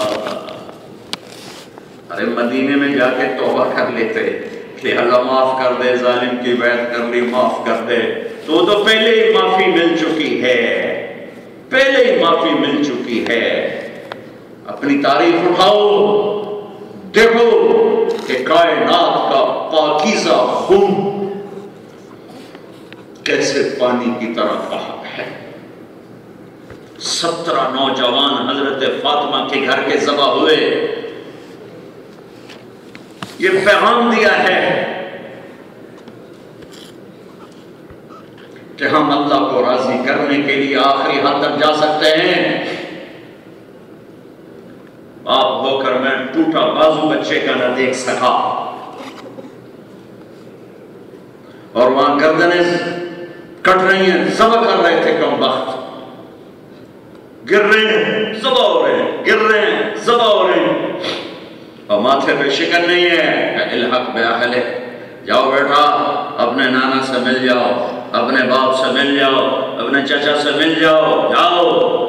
ارے مدینے میں جا کے توبہ کر لیتے کہ اللہ معاف کر دے، ظالم کی بیعت کر لی معاف کر دے، تو پہلے ہی معافی مل چکی ہے، پہلے ہی معافی مل چکی ہے۔ اپنی تعریف اٹھاؤ، دیکھو کہ کائنات کا پاکیزہ خون کیسے پانی کی طرح بہا ہے۔ 17 نوجوان حضرت فاطمہ کے گھر کے ذبح ہوئے، یہ پیغام دیا ہے کہ ہم اللہ کو راضی کرنے کے لیے آخری حد تک جا سکتے ہیں۔ باپ ہو کر میں ٹوٹا بازو بچے کا نہ دیکھ سکا، اور وہاں گردنیں کٹ رہی ہیں، ذبح کر رہے تھے کم وقت، گر رہے ہیں ذبح ہو رہے ہیں، گر رہے ہیں ذبح ہو رہے ہیں، اور ماتھے پہ شکن نہیں ہے۔ الحق بأہلہ، جاؤ بیٹا اپنے نانا سے مل جاؤ، اپنے باپ سے مل جاؤ، اپنے چچا سے مل جاؤ، جاؤ۔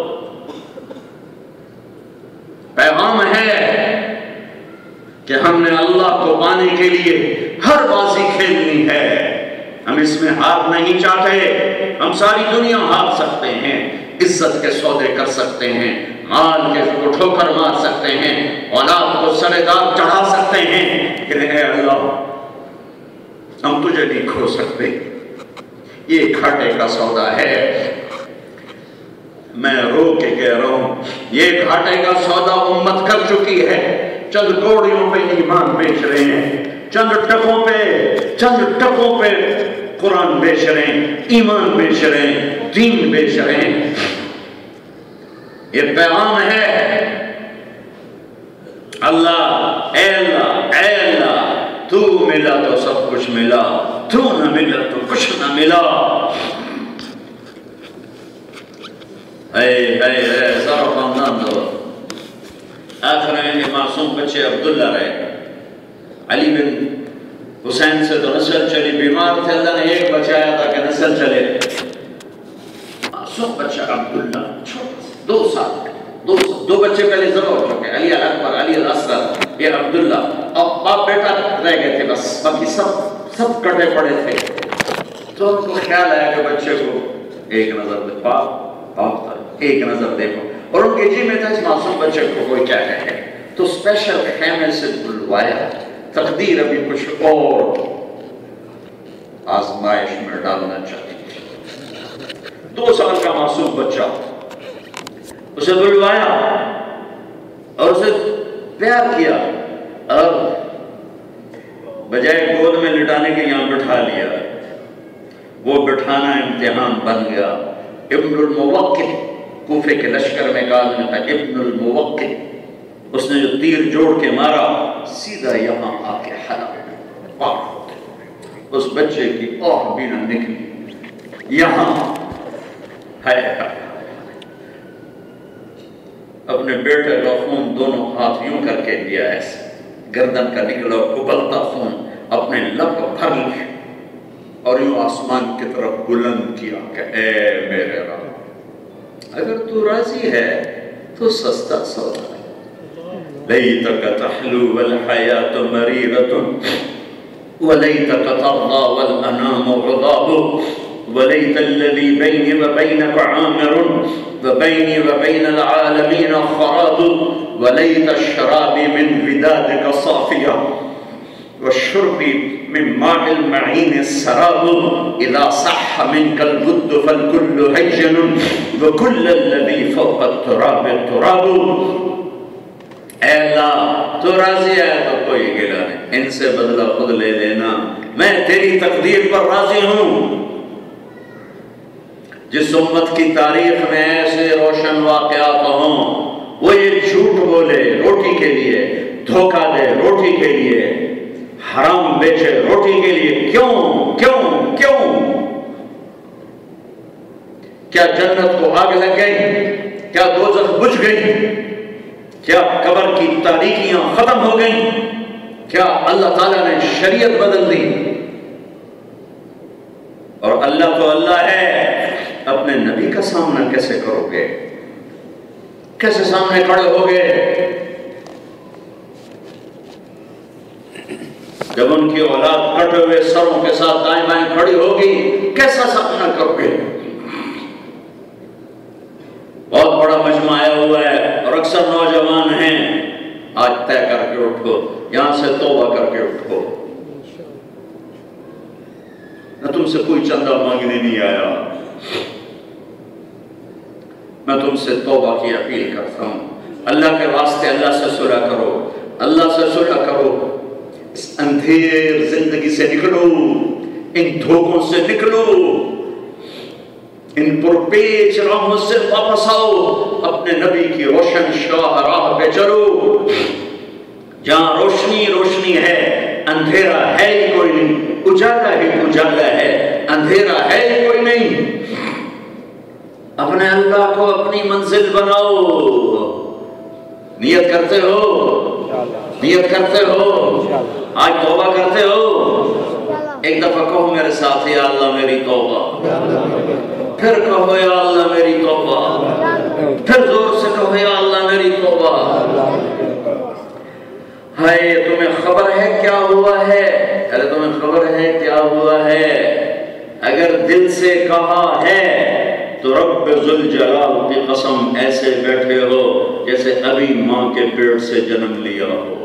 پیغام ہے کہ ہم نے اللہ کو پانے کے لیے ہر بازی کھیلنی ہے، ہم اس میں ہار نہیں چاہتے۔ ہم ساری دنیا ہار سکتے ہیں، عزت کے سودے کر سکتے ہیں، مال کے کو ٹھوکر مار سکتے ہیں، اولاد کو سر دار چڑھا سکتے ہیں، کہ اے اللہ ہم تجھے نہیں کھو سکتے۔ یہ گھاٹے کا سودا ہے، میں رو کے کہہ رہا ہوں، یہ گھاٹے کا سودا امت کر چکی ہے۔ چند کوڑیوں پہ ایمان بیچ رہے ہیں، چند ٹکوں پہ قرآن بیچ رہے ہیں، ایمان بیچ رہے ہیں، دین بیچ رہے ہیں۔ یہ پیغام ہے اللہ، اے اللہ، اے اللہ، تو ملا تو سب کچھ ملا، تو نہ ملا تو کچھ نہ ملا۔ اے سارا خاندان دو آخر میں یہ معصوم بچے عبداللہ رہے، علی بن حسین سے تو نسل چلی، بیمار تھے، اللہ نے ایک بچایا تھا کہ نسل چلے۔ معصوم بچہ عبداللہ 2 سال، دو بچے پہلے ذبح ہو چکے، علی الاکبر، علی الاصغر، یہ عبداللہ، اب باپ بیٹا رہ گئے تھے بس، باقی سب کٹے پڑے تھے۔ تو ان کو خیال آیا کہ بچے کو ایک نظر دے، باپ ایک نظر دیکھو، اور ان کے جی میں تھا اس معصوم بچے کو کوئی کیا کہے، تو اسپیشل خیمے سے بلوایا، تقدیر ابھی کچھ اور آزمائش میں ڈالنا چاہتی تھی۔ 2 سال کا معصوم بچہ، اسے بلوایا اور اسے پیار کیا، اور بجائے گود میں لٹانے کے یہاں بٹھا لیا۔ وہ بٹھانا امتحان بن گیا۔ ابن الموقع، کوفے کے لشکر میں کہا تھا ابن الموقع، اس نے جو تیر جوڑ کے مارا سیدھا یہاں آ کے حلق پار ہوتے، اس بچے کی اوہ بھی نہ نکلی۔ یہاں ہے اپنے بیٹے کا خون دونوں ہاتھ یوں کر کے دیا، ایسے گردن کا نکلا ابلتا خون اپنے لب بھر لیا اور یوں آسمان کی طرف بلند کیا کہ اے میرے رب، اگر تو راضی ہے تو سستا سودا ہے۔ لیتک تحلو والحیات مریرۃ ولیتک ترضى والانام عضاب ولیت الذی بینی وبینک عامر وبینی وبین العالمین خراب ولیت الشراب من ودادک صافیہ والشرب من ماء المعین السراب اذا صح منك الود فالكل هجن وكل الذي فوق التراب التراب۔ اے اللہ تو راضی ہے تو کوئی گلہ نہیں، ان سے بدلہ خود لے لینا، میں تیری تقدیر پر راضی ہوں۔ جس امت کی تاریخ میں ایسے روشن واقعات ہوں، وہ یہ جھوٹ بولے روٹی کے لیے، دھوکہ دے روٹی کے لیے، حرام بیچے روٹی کے لیے، کیوں کیوں کیوں؟ کیا جنت کو آگ لگ گئی؟ کیا دوزخ بجھ گئی؟ کیا قبر کی تاریکیاں ختم ہو گئیں؟ کیا اللہ تعالیٰ نے شریعت بدل دی؟ اور اللہ تو اللہ ہے، اپنے نبی کا سامنا کیسے کرو گے؟ کیسے سامنے کھڑے ہوگے؟ جب ان کی اولاد کٹے ہوئے سروں کے ساتھ دائیں بائیں کھڑی ہوگی، کیسا سامنا کرو گے؟ بہت بڑا مجمع آیا ہوا ہے اور اکثر نوجوان ہیں، آج طے کر کے اٹھو، یہاں سے توبہ کر کے اٹھو۔ میں تم سے کوئی چندہ مانگنے نہیں آیا، میں تم سے توبہ کی اپیل کرتا ہوں۔ اللہ کے واسطے اللہ سے صلح کرو، اللہ سے صلح کرو، اس اندھیر زندگی سے نکلو، ان دھوکوں سے نکلو، ان پرپیچ راہوں سے واپس آؤ، اپنے نبی کی روشن شاہ راہ پہ چلو، جہاں روشنی روشنی ہے، اندھیرا ہے ہی کوئی نہیں، اجالا ہی اجالا ہے، اندھیرا ہے ہی کوئی نہیں۔ اپنے اللہ کو اپنی منزل بناؤ۔ نیت کرتے ہو؟ نیت کرتے ہو؟ آج توبہ کرتے ہو؟ ایک دفعہ کہو میرے ساتھ، یا اللہ میری توبہ، پھر کہو یا اللہ میری توبہ، پھر زور سے کہو یا اللہ میری توبہ۔ ہائے تمہیں خبر ہے کیا ہوا ہے؟ ارے تمہیں خبر ہے کیا ہوا ہے؟ اگر دل سے کہا ہے تو رب ذوالجلال کی قسم ایسے بیٹھے ہو جیسے ابھی ماں کے پیٹ سے جنم لیا ہو۔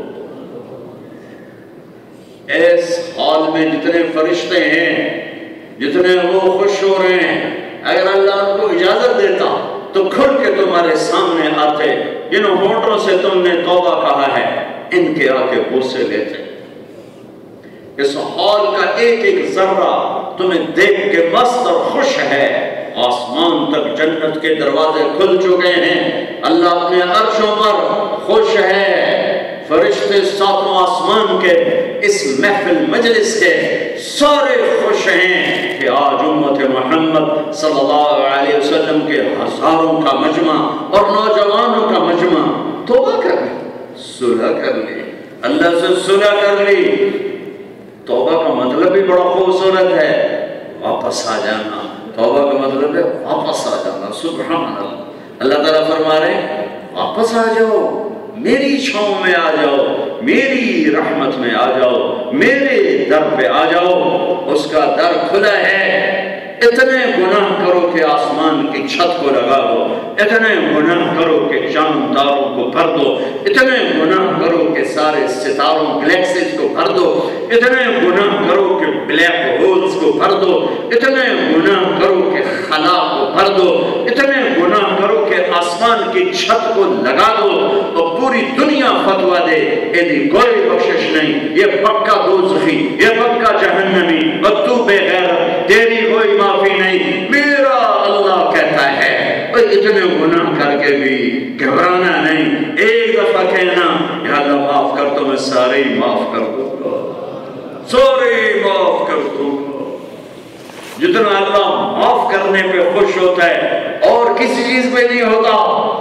اس حال میں جتنے فرشتے ہیں، جتنے وہ خوش ہو رہے ہیں، اگر اللہ ان کو اجازت دیتا تو کھل کے تمہارے سامنے آتے، جن ہونٹوں سے تم نے توبہ کہا ہے ان کے آکے بوسے لیتے۔ اس حال کا ایک ایک ذرہ تمہیں دیکھ کے مست اور خوش ہے۔ آسمان تک جنت کے دروازے کھل چکے ہیں، اللہ اپنے عرشوں پر خوش ہے، فرشتے ساتوں آسمان کے اس محفل مجلس کے سارے خوش ہیں کہ آج امت محمد صلی اللہ علیہ وسلم کے ہزاروں کا مجمع اور نوجوانوں کا مجمع توبہ کر لی، صلح کر لی، اللہ سے صلح کر لی۔ توبہ کا مطلب بھی بڑا خوبصورت ہے، واپس آ جانا۔ توبہ کا مطلب ہے واپس آ جانا۔ سبحان اللہ، اللہ تعالیٰ فرما رہے ہیں واپس آ جاؤ، میری چھاؤں میں آ جاؤ، میری رحمت میں آ جاؤ، میرے در پہ آ جاؤ۔ اس کا در کھلا ہے۔ اتنے گناہ کرو کہ آسمان کی چھت کو لگا دو، اتنے گناہ کرو کہ چاند تاروں کو بھر دو، اتنے گناہ کرو کہ سارے ستاروں گلیکسیز کو بھر دو، اتنے گناہ کرو کہ بلیک ہولز کو بھر دو، اتنے گناہ کرو کہ خلا کو بھر دو، اتنے گناہ کرو کہ آسمان کی چھت کو لگا دو اور پوری دنیا فتویٰ دے ایدی کوئی بخشش نہیں، یہ پکا دوزخی، یہ پکا جہنمی، اور تو بے غیرت، تیری کوئی معافی نہیں۔ میرا اللہ کہتا ہے اتنے گناہ کر کے بھی گھبرانا نہیں، ایک دفعہ کہنا یا اللہ معاف کر تو میں سارے ہی معاف کر دوں گا، سارے ہی معاف کر دوں گا۔ جتنا اللہ معاف کرنے پہ خوش ہوتا ہے اور کسی چیز پہ نہیں ہوتا۔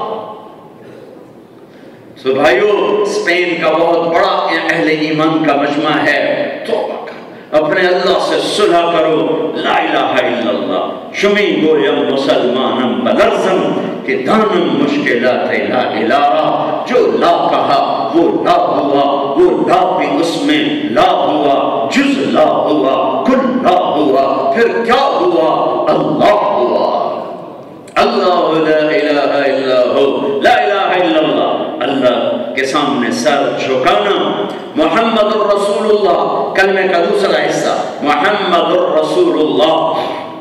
سو بھائیو، اسپین کا بہت بڑا اہل ایمان کا مجمع ہے، توبہ کر، اپنے اللہ سے صلح کرو، لا الہ الا اللہ، شمی گویم مسلمانم بلرزم کہ دانم مشکلات لا الہ، جو لا کہا وہ لا ہوا، وہ لا بھی اس میں لا ہوا، جز لا ہوا، کل لا ہوا، پھر کیا ہوا؟ اللہ ہوا۔ اللہ لا الہ الا ہو، لا الہ الا اللہ، اللہ کے سامنے سر جھکانا۔ محمد الرسول اللہ، کلمے کا دوسرا حصہ محمد الرسول اللہ۔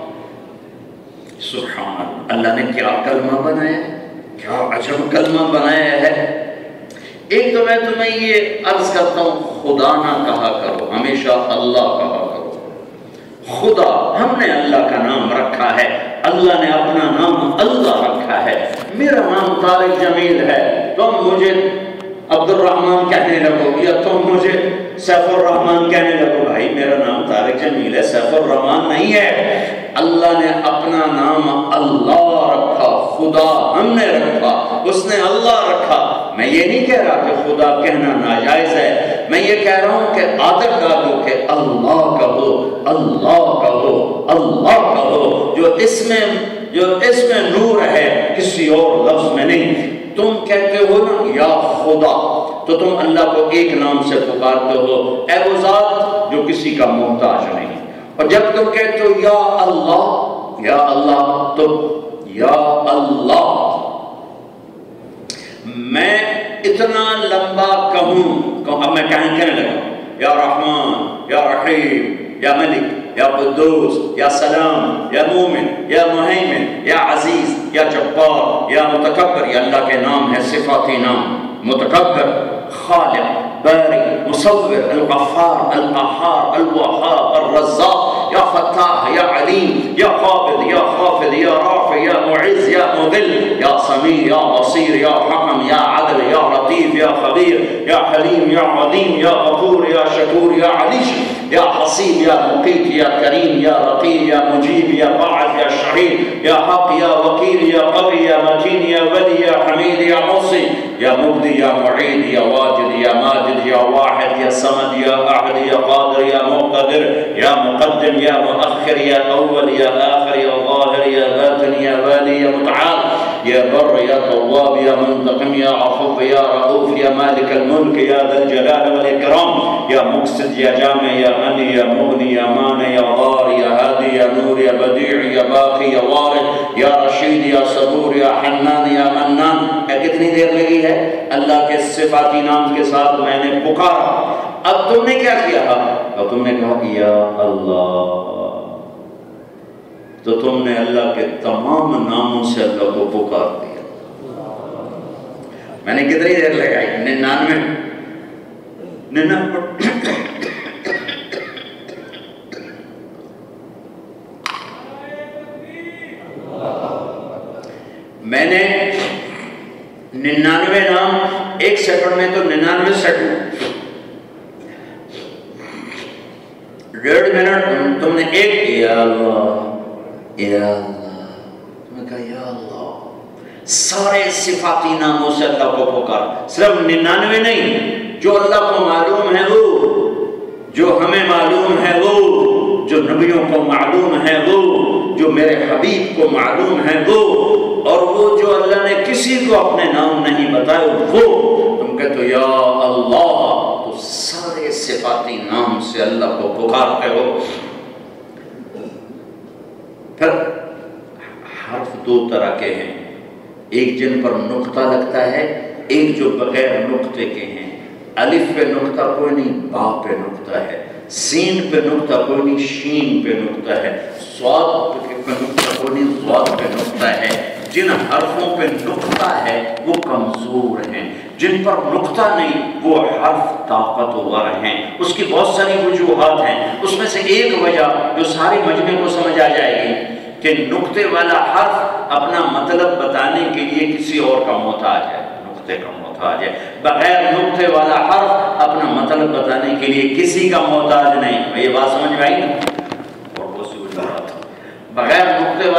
سبحان اللہ، اللہ نے کیا کلمہ بنایا، کیا عجب کلمہ بنایا ہے۔ ایک تو میں تمہیں یہ عرض کرتا ہوں، خدا نہ کہا کرو، ہمیشہ اللہ کہا کرو۔ خدا، ہم نے اللہ کا نام رکھا ہے، اللہ نے اپنا نام اللہ رکھا ہے۔ میرا نام طارق جمیل ہے، تم مجھے عبد الرحمن کہنے لگو، یا تم مجھے سیف الرحمن کہنے لگو۔ بھائی میرا نام طارق جمیل ہے، سیف الرحمن نہیں ہے۔ اللہ نے اپنا نام اللہ رکھا، خدا ہم نے رکھا، اس نے اللہ رکھا۔ میں یہ نہیں کہہ رہا کہ خدا کہنا ناجائز ہے، میں یہ کہہ رہا ہوں کہ عادت ڈالو کہ اللہ کہو، اللہ کہو، اللہ کہو، جو اس میں نور ہے، کسی اور لفظ میں نہیں۔ تم کہتے ہو نا یا خدا، تو تم اللہ کو ایک نام سے پکارتے ہو، اے وہ ذات جو کسی کا محتاج نہیں۔ اور جب تم کہتے ہو یا اللہ، تو یا اللہ، میں اتنا لمبا کہوں، اب میں کہنے لگا یا رحمان، یا رحیم، یا ملک، یا قدوس، یا سلام، یا مومن، یا مہیمن، یا عزیز، یا جبار، یا متکبر، یہ اللہ کے نام ہے، صفاتی نام۔ متکبر، خالق، باری، مصور، الغفار، القہار، الوہاب، الرزاق، یا فتاح، یا علیم، یا قابض، یا خافض، یا رافع، یا معز، یا مذل، یا سمیع، یا بصیر، یا حکم، یا عدل، یا لطیف، یا خبیر، یا حلیم، یا عظیم، یا غفور، یا شکور، یا علیش، یا حسیب، یا مقیت، یا کریم، یا رقیب، یا مجیب، یا باعث، یا شہید، یا حق، یا وکیل، یا قوی، یا متین، یا ولی، یا حمید، یا محصی، یا مبدی، یا معید، یا واجد، یا ماجد، یا واحد، یا صمد، یا احد، یا قادر، یا مقتدر، یا مقدم، یا مؤخر، یا اول، یا آخر، یا ظاہر، یا باطن، یا والی، یا متعال، یا بر، یا تواب، یا منتقم، یا عفو، یا رؤوف، یا مالک الملک، یا ذا الجلال والاکرام، یا مقصد، یا جامع، یا غنی، یا مغنی، یا مانع، یا غار، یا ہادی، یا نور، یا بدیع، یا باقی، یا وارث، یا رشید، یا صبور، یا حنان، یا منان۔ کتنی دیر لگی ہے؟ اللہ کے صفاتی نام کے ساتھ میں نے پکارا۔ اب تم نے کیا کیا؟ اور تم نے کہا یا اللہ، تو تم نے اللہ کے تمام ناموں سے اللہ کو پکار دیا۔ میں نے کتنی دیر لگائی؟ 99 میں نے 99 نام ایک سیکنڈ میں، تو 99 سیکنڈ، 1.5 منٹ تم نے ایک یا اللہ، یا اللہ، تم نے کہا یا اللہ، سارے صفاتی ناموں سے اللہ کو پکار۔ صرف 99 نہیں، جو اللہ کو معلوم ہے وہ، جو ہمیں معلوم ہے وہ، جو نبیوں کو معلوم ہے وہ، جو میرے حبیب کو معلوم ہے وہ، اور وہ جو اللہ نے کسی کو اپنے نام نہیں بتائے وہ۔ تم کہتے ہو یا اللہ، تو سارے صفاتی نام سے اللہ کو پکارتے ہو۔ پھر حرف 2 طرح کے ہیں، ایک جن پر نقطہ لگتا ہے، ایک جو بغیر نقطے کے ہیں۔ الف پہ نقطہ کوئی نہیں، با پہ نقطہ ہے، سین پہ نقطہ کوئی نہیں، شین پہ نقطہ ہے، صاد پہ نقطہ کوئی نہیں، ضاد پہ نقطہ ہے۔ جن حرفوں پہ نقطہ ہے وہ کمزور ہیں، جن پر نقطہ نہیں وہ حرف طاقتور ہیں۔ اس کی بہت ساری وجوہات ہیں، اس میں سے ایک وجہ جو ساری مجمع کو سمجھ آ جائے گی کہ نقطے والا حرف اپنا مطلب بتانے کے لیے کسی اور کا محتاج ہے، نقطے کا محتاج ہے۔ بغیر نقطے والا حرف اپنا مطلب بتانے کے لیے کسی کا محتاج نہیں۔ یہ بات سمجھ میں آئی نا؟ اور بہت سی وجوہات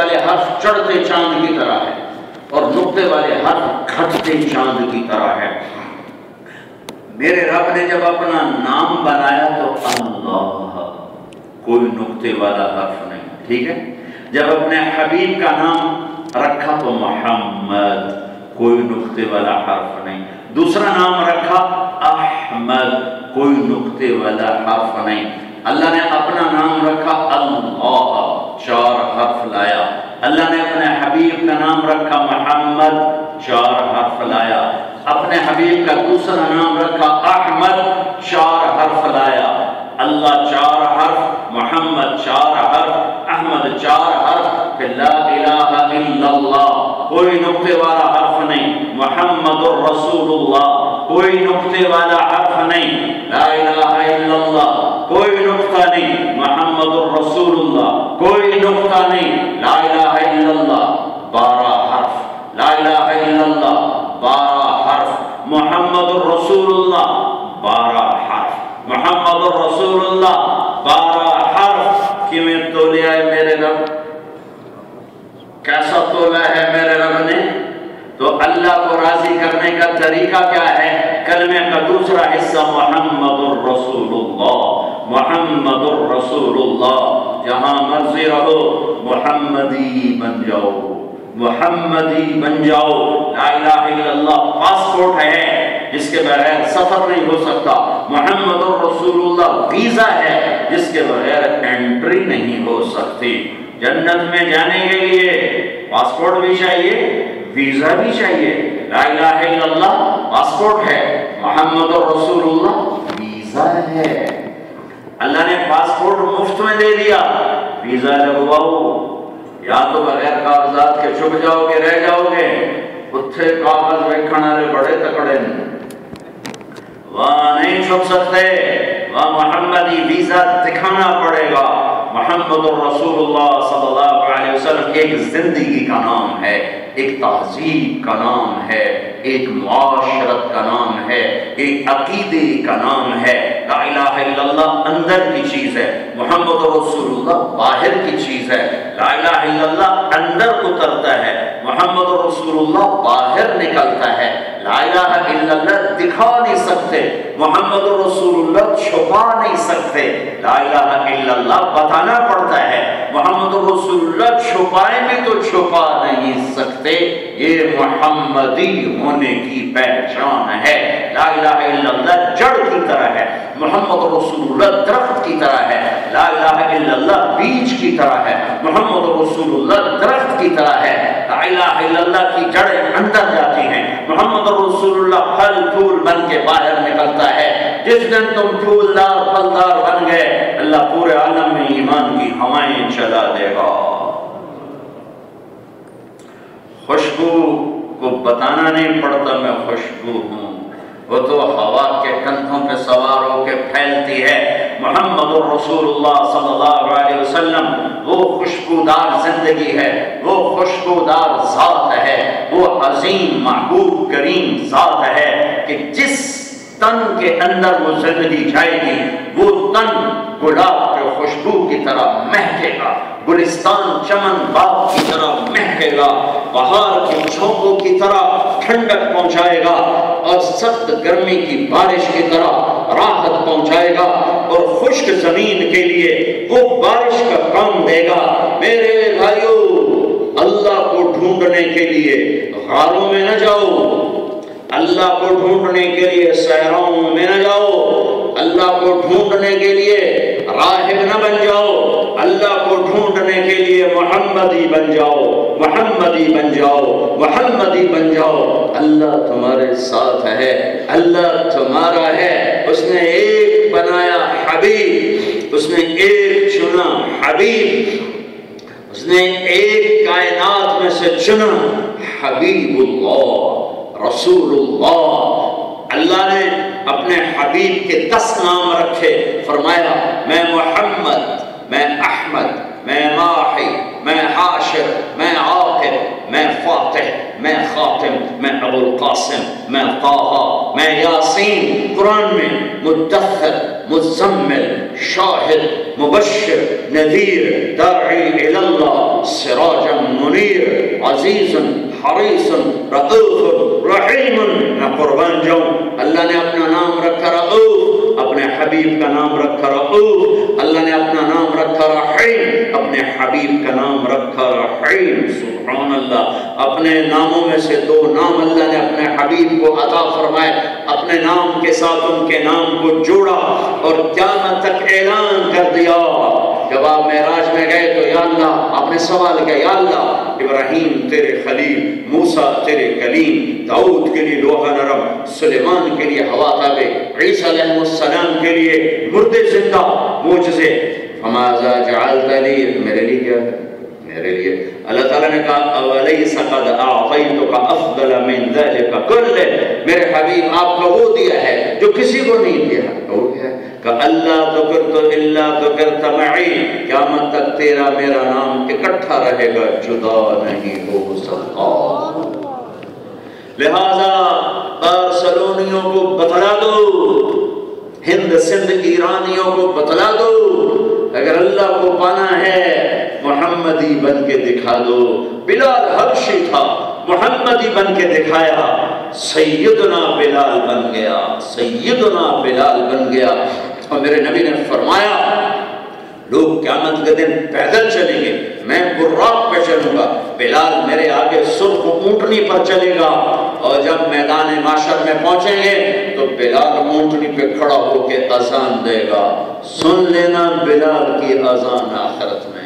والے حرف چڑھتے چاند کی طرح ہے اور نقطے والے حرف گھٹتے چاند کی طرح ہے۔ میرے رب نے جب اپنا نام بنایا تو اللہ، کوئی نقطے والا حرف نہیں، ٹھیک ہے۔ جب اپنے حبیب کا نام رکھا تو محمد، کوئی نقطے والا حرف نہیں۔ دوسرا نام رکھا احمد، کوئی نقطے والا حرف نہیں۔ اللہ نے اپنا نام رکھا اللہ، 4 حرف لایا۔ اللہ نے اپنے حبیب کا نام رکھا محمد، 4 حرف لایا۔ اپنے حبیب کا دوسرا نام رکھا احمد، 4 حرف لایا۔ اللہ 4 حرف، محمد 4 حرف، احمد 4 حرف، پھر لا الہ الا اللہ، کوئی نقطے والا حرف نہیں۔ محمد الرسول اللہ، کوئی نقطے والا حرف نہیں۔ لا الہ الا اللہ، کوئی نقطہ نہیں۔ محمد الرسول اللہ، کوئی نقطہ نہیں۔ لا الہ الا اللہ 12 حرف، لا الہ الا اللہ 12 حرف، محمد الرسول اللہ 12 حرف، محمد الرسول اللہ 12 حرف۔ کہ میں تولیا ہے میرے رب، کیسا تولا ہے میرے رب نے؟ تو اللہ کو راضی کرنے کا طریقہ کیا ہے؟ کلمے کا دوسرا حصہ محمد الرسول اللہ، محمد الرسول اللہ، جہاں مرضی رہو محمدی بن جاؤ، محمدی بن جاؤ۔ لا الہ الا اللہ پاسپورٹ ہے جس کے بغیر سفر نہیں ہو سکتا۔ محمد الرسول اللہ ویزا ہے جس کے بغیر انٹری نہیں ہو سکتی۔ جنت میں جانے کے لیے پاسپورٹ بھی چاہیے، ویزا بھی چاہیے۔ لا الہ الا اللہ پاسپورٹ ہے، محمد الرسول اللہ ویزا ہے۔ اللہ نے پاسپورٹ مفت میں دے دیا، ویزا لگواؤ، یا تو بغیر کاغذات کے چھپ جاؤ گے، رہ جاؤ گے۔ اتھے کاغذ رکھنے والے بڑے تکڑے ہیں، وہاں نہیں چھپ سکتے، وہاں محمدی ویزا دکھانا پڑے گا۔ محمد الرسول اللہ صلی اللہ علیہ وسلم ایک زندگی کا نام ہے، ایک تہذیب کا نام ہے، ایک معاشرت کا نام ہے، ایک عقیدے کا نام ہے۔ لا الہ الا اللہ اندر کی چیز ہے، محمد رسول اللہ باہر کی چیز ہے۔ لا الہ الا اللہ اندر اترتا ہے، محمد رسول اللہ باہر نکلتا ہے۔ لا الہ الا اللہ دکھا نہیں سکتے، محمد رسول اللہ چھپا نہیں سکتے۔ لا الہ الا اللہ بتانا پڑتا ہے، محمد رسول اللہ چھپائیں بھی تو چھپا نہیں سکتے۔ یہ محمدی ہونے کی پہچان ہے۔ لا الہ الا اللہ جڑ کی طرح ہے، محمد رسول اللہ درخت کی طرح ہے۔ لا الہ الا اللہ بیج کی طرح ہے، محمد رسول اللہ درخت کی طرح ہے۔ لا الہ الا اللہ کی جڑیں اندر جاتی ہیں، محمد رسول اللہ پھل پھول بن کے باہر نکلتا ہے۔ جس دن تم پھولدار پھلدار بن گئے، اللہ پورے عالم میں ایمان کی ہوائیں چلا دے گا۔ خوشبو کو بتانا نہیں پڑتا میں خوشبو ہوں، وہ تو ہوا کے کندھوں پہ سوار ہو کے پھیلتی ہے۔ محمد الرسول اللہ صلی اللہ علیہ وسلم وہ خوشبودار زندگی ہے، وہ خوشبودار ذات ہے، وہ عظیم محبوب کریم ذات ہے کہ جس تن کے اندر وہ زندگی جائے گی وہ تن گلاب کے خوشبو کی طرح مہکے گا، گلستان چمن باغ کی طرح مہکے گا، بہار کے جھونکوں کی طرح ٹھنڈک پہنچائے گا، اور سخت گرمی کی بارش کی طرح راحت پہنچائے گا، اور خشک زمین کے لیے وہ بارش کا کام دے گا۔ میرے بھائیو، اللہ کو ڈھونڈنے کے لیے غاروں میں نہ جاؤ، اللہ کو ڈھونڈنے کے لیے صحراؤں میں نہ جاؤ، اللہ کو ڈھونڈنے کے لیے راہب نہ بن جاؤ، اللہ کو ڈھونڈنے کے لیے محمدی بن جاؤ، محمدی بن جاؤ، محمدی بن جاؤ۔ اللہ تمہارے ساتھ ہے، اللہ تمہارا ہے۔ اس نے ایک بنایا حبیب، اس نے ایک چنا حبیب، اس نے ایک کائنات میں سے چنا حبیب اللہ، رسول اللہ۔ اللہ نے اپنے حبیب کے 10 نام رکھے، فرمایا میں محمد، میں احمد، میں ماحی، میں حاشر، میں عاقب، میں فاتح، میں خاتم، میں ابو القاسم، میں طٰہٰ، میں یاسین۔ قرآن میں مدثر، مزمل، شاہد، مبشر، نذیر، داعی الی اللہ، سراجا عزیز حریص رؤوف رحیم. میں قربان جاؤں، اللہ نے اپنا نام رکھا رؤوف، اپنے حبیب کا نام رکھا رؤوف. اللہ نے اپنا نام رکھا رحیم، اپنے حبیب کا نام رکھا رحیم. سبحان اللہ. اپنے ناموں میں سے دو نام اللہ نے اپنے حبیب کو عطا فرمائے، اپنے نام کے ساتھ ان کے نام کو جوڑا اور قیامت تک اعلان کر دیا. جب آپ معراج میں گئے تو یا اللہ آپ نے سوال کیا، یا اللہ ابراہیم تیرے خلیل، موسیٰ تیرے کلیم، داؤد کے لیے لوہا نرم، سلیمان کے لیے ہوا تابع، عیسیٰ علیہ السلام کے لیے مردے زندہ معجزے. فماذا جعلت لی، میرے لیے کیا ہے؟ میرے لیے. اللہ تعالیٰ نے کہا اولیس قد اعطیتک افضل من ذلک کلہ، میرے حبیب آپ کو وہ دیا ہے جو کسی کو نہیں دیا. اور کیا ہے؟ کہ اللہ ذکرت الا ذکرت معی، قیامت تک تیرا میرا نام اکٹھا رہے گا، جدا نہیں ہو سکتا. لہذا بارسلونیوں کو بتلا دو، ہند سندھ ایرانیوں کو بتلا دو، اگر اللہ کو پانا ہے محمدی بن کے دکھا دو. بلال حبشی تھا، محمدی بن کے دکھایا، سیدنا بلال بن گیا، سیدنا بلال بن گیا. اور میرے نبی نے فرمایا لوگ قیامت کے دن پیدل چلیں گے، میں براق پہ چلوں گا، بلال میرے آگے سرخ اونٹنی پر چلے گا، اور جب میدان معاشر میں پہنچیں گے تو بلال اونٹنی پہ کھڑا ہو کے اذان دے گا. سن لینا بلال کی اذان آخرت میں.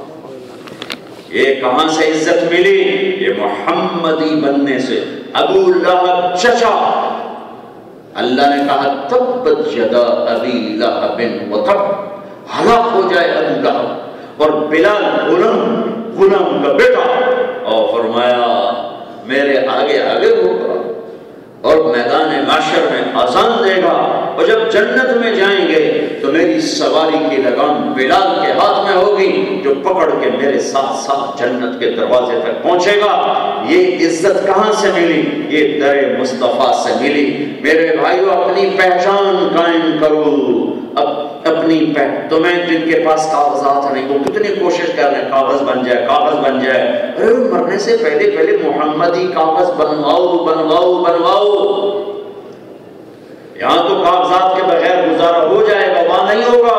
یہ کہاں سے عزت ملی؟ یہ محمدی بننے سے. ابو لہب چچا، اللہ نے کہا تبت یدا ابی لہب وتب، ہلاک ہو جائے ابو لہب. اور بلال غلام کا بیٹا، اور فرمایا میرے آگے آگے ہوگا اور میدان معاشر میں اذان دے گا، اور جب جنت میں جائیں گے تو میری سواری کی لگام بلال کے ہاتھ میں ہوگی، جو پکڑ کے میرے ساتھ ساتھ جنت کے دروازے تک پہنچے گا. یہ عزت کہاں سے ملی؟ یہ در مصطفیٰ سے ملی. میرے بھائیو اپنی پہچان قائم کرو. اپنی تو میں جن کے پاس کاغذات نہیں، وہ کتنی کوشش کر رہے ہیں کاغذ بن جائے، کاغذ بن جائے. ارے مرنے سے پہلے محمدی کاغذ بنواؤ بنواؤ بنواؤ. یہاں تو کاغذات کے بغیر گزارا ہو جائے گا، وہاں نہیں ہوگا.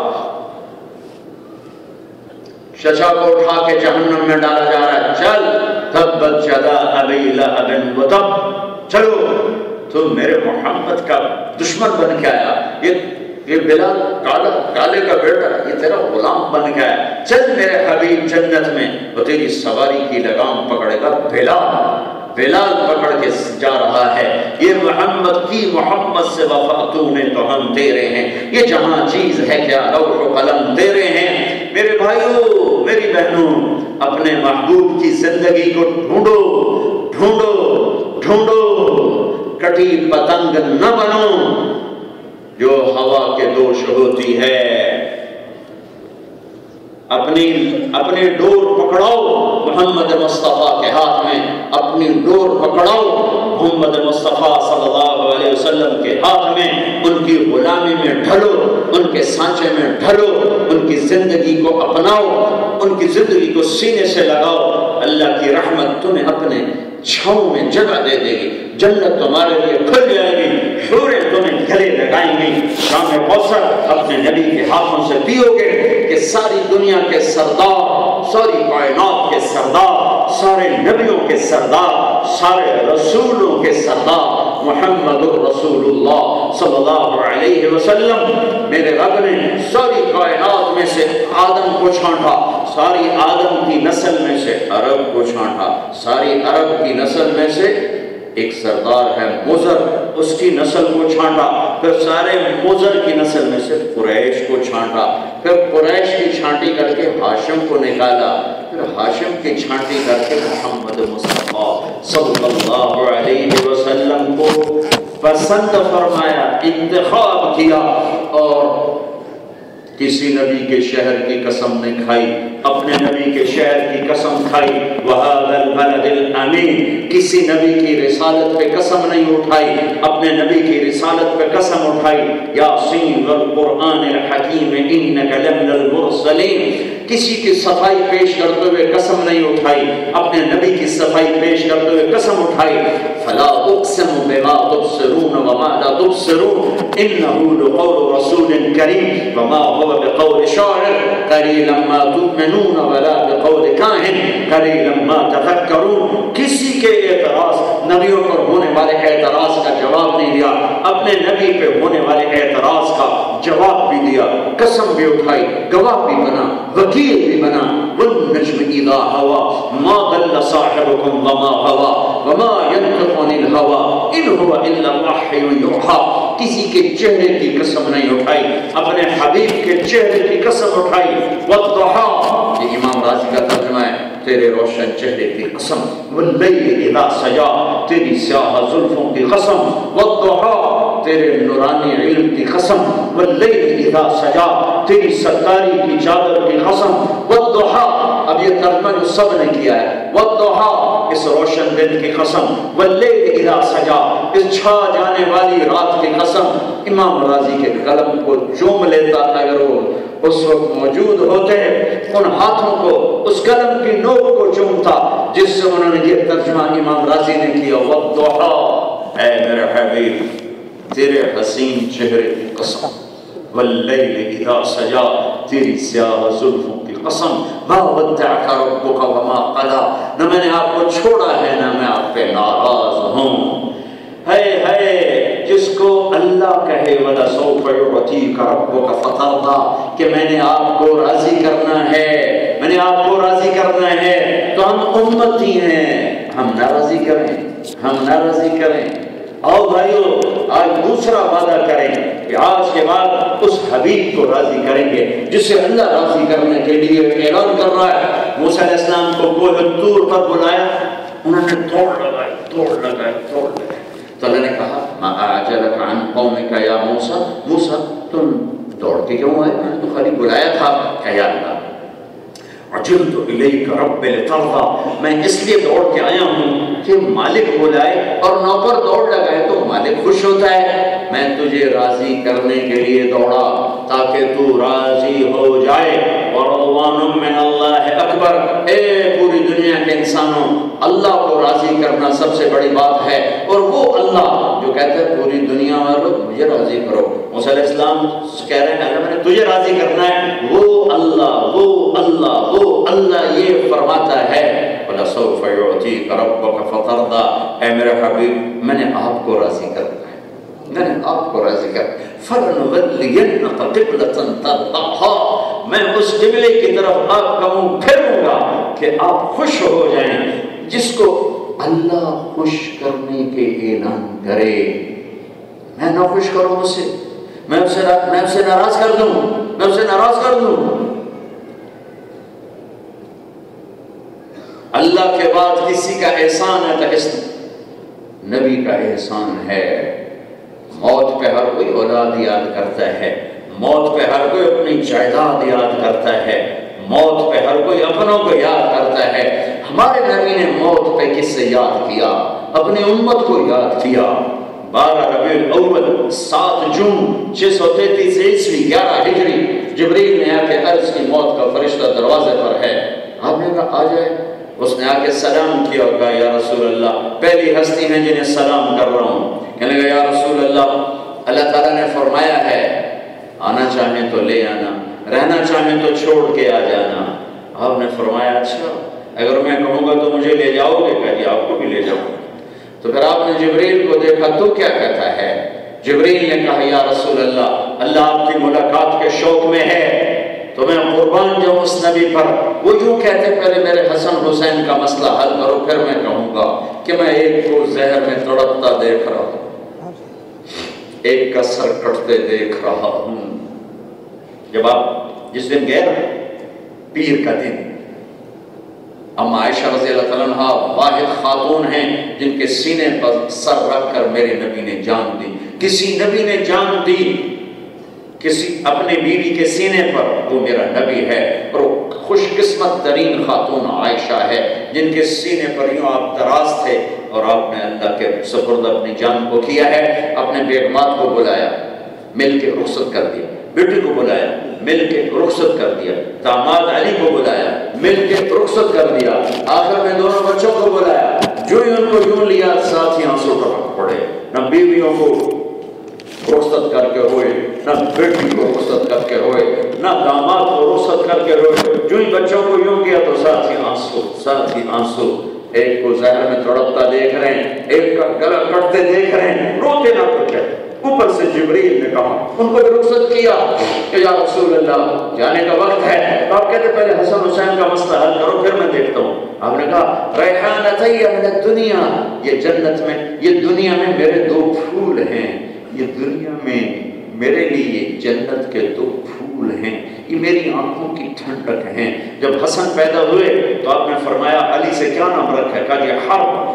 چچا کو اٹھا کے جہنم میں ڈالا جا رہا ہے. چل تبت یدا ابی لہب وتب، چلو تو میرے محمد کا دشمن بن کے آیا. یہ بلال کالے کا بیٹا، یہ تیرا غلام بن گیا. چل میرے حبیب جنت میں، وہ تیری سواری کی لگام پکڑے گا. بلال پکڑ کے جا رہا ہے. یہ محمد کی محمد سے وفا تو نے تو ہم تیرے ہیں. یہ جہاں چیز ہے کیا لوح و قلم تیرے ہیں. میرے بھائیوں میری بہنوں، اپنے محبوب کی زندگی کو ڈھونڈو ڈھونڈو ڈھونڈو. کٹی پتنگ نہ بنو جو ہوا کے دوش ہوتی ہے. اپنی ڈور پکڑاؤ محمد مصطفیٰ کے ہاتھ میں، اپنی ڈور پکڑاؤ محمد مصطفیٰ صلی اللہ علیہ وسلم کے ہاتھ میں. ان کی غلامی میں ڈھلو، ان کے سانچے میں ڈھلو، ان کی زندگی کو اپناؤ، ان کی زندگی کو سینے سے لگاؤ. اللہ کی رحمت تمہیں اپنے چھاؤں میں جگہ دے دے گی. جنت تمہارے لیے کھل جائے گی، حوریں تمہیں گلے لگائیں گی. شام کوثر اپنے نبی کے ہاتھوں سے پیو گے کہ ساری دنیا کے سردار، ساری کائنات کے سردار، سارے نبیوں کے سردار، سارے رسولوں کے سردار محمد رسول اللہ صلی اللہ علیہ وسلم. میرے رب نے ساری کائنات میں سے آدم کو چھانٹا، ساری آدم کی نسل میں سے عرب کو چھانٹا، ساری عرب کی نسل میں سے ایک سردار ہے مضر، اس کی نسل کو چھانٹا، پھر سارے مضر کی نسل میں سے قریش کو چھانٹا، پھر قریش کی چھانٹی کر کے ہاشم کو نکالا، پھر ہاشم کی چھانٹی کر کے محمد مصطفیٰ صلی اللہ علیہ وسلم کو پسند فرمایا، انتخاب کیا اور کسی نبی کے شہر کی قسم نہیں کھائی، اپنے نبی کے شہر کی قسم کھائی۔ وَهَذَا الْبَلَدِ الْأَمِينِ، کسی نبی کی رسالت پہ قسم نہیں اٹھائی، اپنے نبی کی رسالت پہ قسم اٹھائی۔ یاسین والقرآن الحکیم انک لمن المرسلین، کسی کی صفائی پیش کرتے ہوئے قسم نہیں اٹھائی، اپنے نبی کی صفائی پیش کرتے ہوئے قسم اٹھائی۔ فلا اقسم بما تبصرون وما لا تبصرون انه لقول رسول کریم وما هو بقول شاعر قلیلا ما تؤمنون ولا بقول کاہن قلیلا ما تفکرون۔ کسی کے اعتراض، نبیوں پر ہونے والے اعتراض کا جواب نہیں دیا، اپنے نبی پہ ہونے والے اعتراض کا جواب بھی دیا، قسم بھی اٹھائی، گواہ بھی بنا، وکیل بھی بنا۔ والنجم اذا هوى ما ضل صاحبكم وما هوى وما ينطق عن الهوى ان هو الا وحي يوحى۔ کسی کے چہرے کی قسم نہیں اٹھائی، اپنے حبیب کے چہرے کی قسم اٹھائی۔ والضحى، یہ امام راضی کا ترجمہ ہے، تیرے روشن چہرے کی قسم۔ واللیل اذا سجا، تیری سیاہ زلفوں کی قسم۔ والضحى، تیرے نورانی علم کی قسم۔ واللیل اذا سجا، تیری ستاری کی چادر کی قسم۔ والضحى، اب یہ ترجمہ جو سب نے کیا ہے، والضحى، اس روشن دن کی قسم۔ واللیل اذا سجا، اس چھا جانے والی رات کی قسم۔ امام راضی کے قلم کو چوم لیتا اگر وہ اس وقت موجود ہوتے، ان ہاتھوں کو، اس قلم کی نوک کو چومتا جس سے انہوں نے یہ ترجمہ امام راضی نے کیا۔ والضحى، اے میرے حبیب تیرے حسین چہرے کی قسم۔ واللیل اذا سجا، تیری سیاہ زلفوں کی قسم۔ ما ودعک ربک وما قلی، نہ میں نے آپ کو چھوڑا ہے نہ میں آپ پہ ناراض ہوں۔ ہے جس کو اللہ کہے وَلَسَوْفَ يُعْطِيكَ رَبُّكَ فَتَرْضَىٰ، کہ میں نے آپ کو راضی کرنا ہے، میں نے آپ کو راضی کرنا ہے، تو ہم امتی ہیں، ہم ناراضی کریں، ہم ناراضی کریں۔ آؤ بھائیو، آج دوسرا وعدہ کریں کہ آج کے بعد اس حبیب کو راضی کریں گے جسے اللہ راضی کرنے کے لیے اعلان کر رہا ہے۔ موسیٰ علیہ السلام کو کوہ طور پر بلایا، انہوں نے توڑ لگائے۔ تو اللہ نے کہا ما اعجلک عن قومک یا موسیٰ، موسیٰ تم دوڑ کے کیوں آئے؟ میں نے تو خالی بلایا تھا کہ یا اللہ عجلت الیک رب لترضی، میں اس لیے دوڑ کے آیا ہوں کہ مالک بلائے اور نوکر دوڑ لگائے تو مالک خوش ہوتا ہے۔ میں تجھے راضی کرنے کے لیے دوڑا تاکہ تو راضی ہو جائے۔ ورضوان من اللہ اکبر، اے پوری دنیا کے انسانوں، اللہ کو راضی کرنا سب سے بڑی بات ہے، اور وہ اللہ جو کہتا ہے پوری دنیا والوں مجھے راضی کرو۔ موسیٰ علیہ السلام کہہ رہے ہیں میں نے تجھے راضی کرنا ہے، وہ اللہ یہ فرماتا ہے وَلَسَوْفَ يُعْطِيكَ رَبُّكَ فَتَرْضَىٰ، اے میرے حبیب میں نے آپ کو راضی کرنا ہے، میں نے آپ کو راضی کرنا ہے۔ فَلَنُوَلِّيَنَّكَ قِبْلَةً تَرْضَاهَا، میں اس قبلے کی طرف آپ کا منہ پھیروں گا کہ آپ خوش ہو جائیں۔ جس کو اللہ خوش کرنے کے اعلان کرے، میں نہ خوش کروں مجھ سے، میں اسے ناراض کر دوں، اللہ کے بعد کسی کا احسان ہے تو اس نبی کا احسان ہے۔ موت پہ ہر کوئی اولاد یاد کرتا ہے، موت پہ ہر کوئی اپنی جائیداد یاد کرتا ہے، موت پہ ہر کوئی اپنوں کو یاد کرتا ہے۔ ہمارے نبی نے موت پہ کس سے یاد کیا؟ اپنی امت کو یاد کیا۔ 12 ربیع الاول 7 جون 633 عیسوی 11 ہجری جبریل نے آ کے عرض کی موت کا فرشتہ دروازے پر ہے، آپ نے کہا آ جائے۔ اس نے آ کے سلام کیا اور کہا یا رسول اللہ، پہلی ہستی ہیں جنہیں سلام کر رہا ہوں۔ کہنے لگا یا رسول اللہ تعالیٰ نے فرمایا ہے آنا چاہیں تو لے آنا، رہنا چاہیں تو چھوڑ کے آ جانا۔ آپ نے فرمایا اچھا اگر میں کہوں گا تو مجھے لے جاؤ گے؟ کہا جی آپ کو بھی لے جاؤں گا۔ تو پھر آپ نے جبریل کو دیکھا تو کیا کہتا ہے؟ جبریل نے کہا یا رسول اللہ آپ کی ملاقات کے شوق میں ہے تو میں قربان جاؤں اس نبی پر۔ وہ یوں کہتے پہلے میرے حسن حسین کا مسئلہ حل کرو، پھر میں کہوں گا کہ میں ایک کو زہر میں تڑپتا دیکھ رہا ہوں، ایک کا سر کٹتے دیکھ رہا ہوں۔ جب آپ جس دن گئے نا پیر کا دن، اما عائشہ رضی اللہ تعالیٰ عنہ واحد خاتون ہیں جن کے سینے پر سر رکھ کر میرے نبی نے جان دی۔ کسی نبی نے جان دی کسی اپنے بیوی کے سینے پر وہ میرا نبی ہے، اور وہ خوش قسمت ترین خاتون عائشہ ہے جن کے سینے پر یوں آپ دراز تھے اور آپ نے اللہ کے سپرد اپنی جان کو کیا ہے۔ اپنے بیگمات کو بلایا، مل کے رخصت کر دیا، بیٹی کو بلایا، مل کے رخصت کر دیا، داماد علی کو بلایا، مل کے رخصت کر دیا، آخر میں دونوں بچوں کو بلایا، جو ہی ان کو یوں لیا ساتھ ہی آنسو ٹپک پڑے۔ نہ بیویوں کو رخصت کر کے ہوئے، نہ بیٹی کو رخصت کر کے ہوئے، نہ داماد کو رخصت کر کے ہوئے، جو ہی بچوں کو یوں کیا تو ساتھ ہی آنسو، ساتھ ہی آنسو۔ ایک کو ظاہر میں تڑپتا دیکھ رہے ہیں، ایک کا گلا کٹتے دیکھ رہے ہیں، روتے نہ کچھ ہے۔ اوپر سے جبریل نے کہا، ان کو رخصت کیا کہ یا رسول اللہ جانے کا وقت ہے۔ تو آپ کہتے پہلے حسن حسین کا مسئلہ حل کرو پھر میں دیکھتا ہوں۔ آپ نے کہا ریحانتی من الدنیا، یہ جنت میں، یہ دنیا میں میرے دو پھول ہیں، یہ دنیا میں میرے لیے جنت کے دو پھول ہیں، یہ میری آنکھوں کی ٹھنڈک ہیں۔ جب حسن پیدا ہوئے تو آپ نے فرمایا علی سے کیا نام رکھا ہے؟ کہا یہ حرب،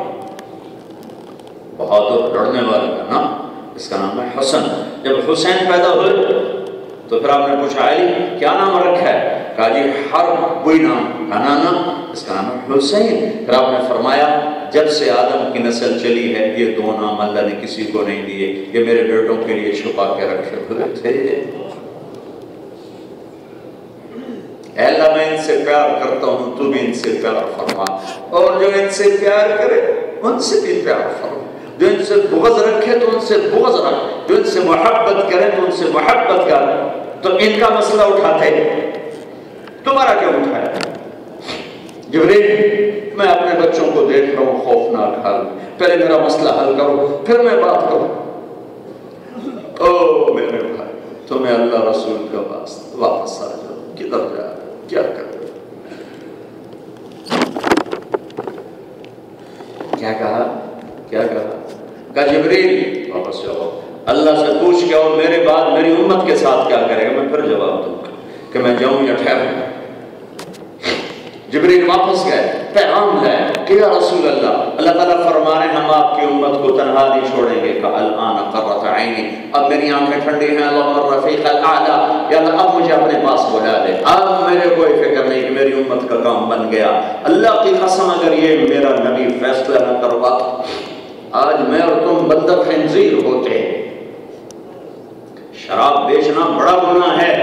بہادر لڑنے والے کا نام، اس کا نام ہے حسن۔ جب حسین پیدا ہوئے تو پھر آپ نے پوچھا علی کیا نام رکھا ہے؟ کہا جی حرب، کوئی نام، کہا نا اس کا نام ہے حسین۔ پھر آپ نے فرمایا جب سے آدم کی نسل چلی ہے یہ دو نام اللہ نے کسی کو نہیں دیے، یہ میرے بیٹوں کے لیے چھپا کے رکھے ہوئے تھے۔ اے اللہ میں ان سے پیار کرتا ہوں، تو بھی ان سے پیار فرما، اور جو ان سے پیار کرے ان سے بھی پیار فرما، جو ان سے بغض رکھے تو ان سے بغض رکھ، جو ان سے محبت کرے تو ان سے محبت کر۔ تو ان کا مسئلہ اٹھاتے تمہارا کیوں اٹھایا؟ جبریل میں اپنے بچوں کو دیکھ رہا ہوں خوفناک حال، پہلے میرا مسئلہ حل کرو پھر میں بات کروں۔ او میرے بھائی تمہیں اللہ رسول کا واپس آ جاؤ، کدھر جا رہے کیا کر رہے؟ کیا کہا؟ کیا کہا؟ کہا جبریل واپس جاؤ، اللہ سے پوچھ کے اور میرے بعد میری امت کے ساتھ کیا کرے گا، میں پھر جواب دوں گا کہ میں جاؤں یا ٹھہروں۔ جبریل واپس گئے، پیغام لائے کہ یا رسول اللہ، اللہ تعالیٰ فرما رہے ہیں ہم آپ کی امت کو تنہا نہیں چھوڑیں گے۔ کہ الآن قرۃ عینی، اب میری آنکھیں ٹھنڈی ہیں، اللہم الرفیق الاعلیٰ، یا اللہ اب مجھے اپنے پاس بلا لے، اب میرے کوئی فکر نہیں کہ میری امت کا کام بن گیا۔ اللہ کی قسم اگر یہ میرا نبی فیصلہ نہ کروا آج میں اور تم بندر خنزیر ہوتے۔ شراب بیچنا بڑا گناہ ہے،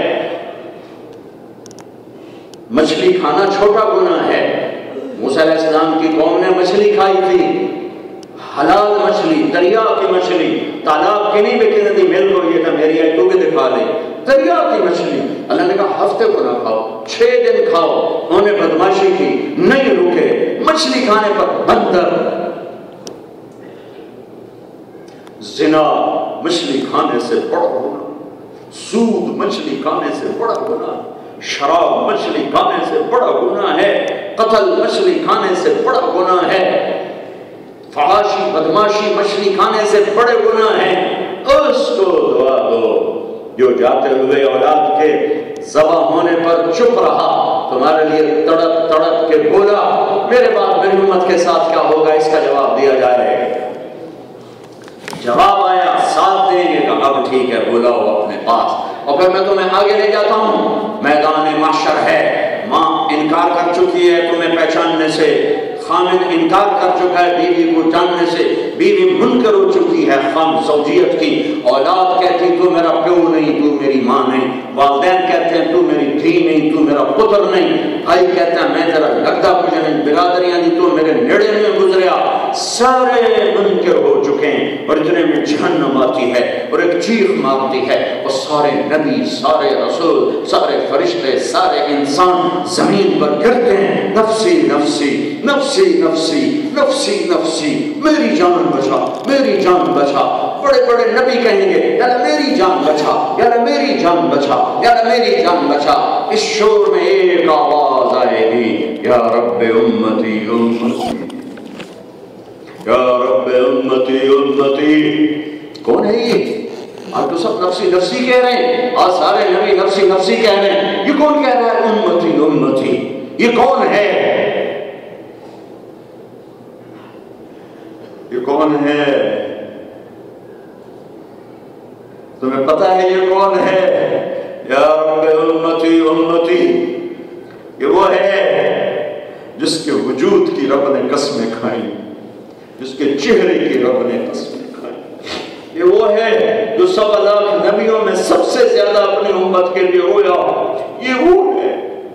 مچھلی کھانا چھوٹا گناہ ہے۔ موسیٰ علیہ السلام کی قوم نے مچھلی کھائی تھی، حلال مچھلی، دریا کی مچھلی، تالاب کی نہیں بکنے تھی، مل کو یہ تھا میری ہے تو بھی دکھا لے، دریا کی مچھلی۔ اللہ نے کہا ہفتے کو نہ کھاؤ، 6 دن کھاؤ۔ انہوں نے بدماشی کی، نہیں رکے، مچھلی کھانے پر بندر۔ زنا مچھلی کھانے سے بڑا گناہ، سود مچھلی کھانے سے بڑا گناہ، شراب مچھلی کھانے سے بڑا گناہ ہے، قتل مچھلی کھانے سے بڑا گناہ ہے، فحاشی بدماشی مچھلی کھانے سے بڑے گناہ ہیں۔ اس کو دعا دو جو جاتے ہوئے اولاد کے ذبح ہونے پر چپ رہا، تمہارے لیے تڑپ تڑپ کے بولا میرے بعد میری امت کے ساتھ کیا ہوگا، اس کا جواب دیا جائے۔ جواب آیا ساتھ دیں گے، کہا اب ٹھیک ہے بلاؤ اپنے پاس، اور پھر میں تمہیں آگے لے جاتا ہوں۔ میدان محشر ہے، ماں انکار کر چکی ہے تمہیں پہچاننے سے، خامد انکار کر چکا ہے بیوی کو جاننے سے، بیوی منکر ہو چکی ہے خام زوجیت کی، اولاد کہتی تو میرا پیو نہیں تو میری ماں نہیں، والدین کہتے ہیں تو میری دھی نہیں تو میرا پتر نہیں، بھائی کہتا ہے میں تیرا لگتا کچھ نہیں، برادریاں دی تو میرے نیڑے نہیں گزریا، سارے منکر ہو چکے ہیں، اور اتنے میں جہنم آتی ہے اور ایک چیخ مارتی ہے، اور سارے نبی، سارے رسول، سارے فرشتے، سارے انسان زمین پر گرتے ہیں، نفسی نفسی نفسی نفسی نفسی نفسی، میری جان بچا میری جان بچا۔ بڑے بڑے نبی کہیں گے یا اللہ میری جان بچا، یا اللہ میری جان بچا، یا اللہ میری جان بچا۔ اس شور میں ایک آواز آئے گی، یا رب امتی امتی، یا رب امتی امتی۔ کون ہے یہ؟ آج تو سب نفسی نفسی کہہ رہے ہیں، آج سارے نبی نفسی نفسی کہہ رہے ہیں، یہ کون کہہ رہا ہے امتی امتی؟ یہ کون ہے؟ یہ کون ہے؟ تمہیں پتا ہے یہ کون ہے؟ امتی، یہ وہ ہے جس کے وجود کی رب نے قسمیں کھائیں، جس کے چہرے کی رب نے قسمیں کھائیں، یہ وہ ہے جو 100 لاکھ نبیوں میں سب سے زیادہ اپنی امت کے لیے رویا، یہ وہ ہے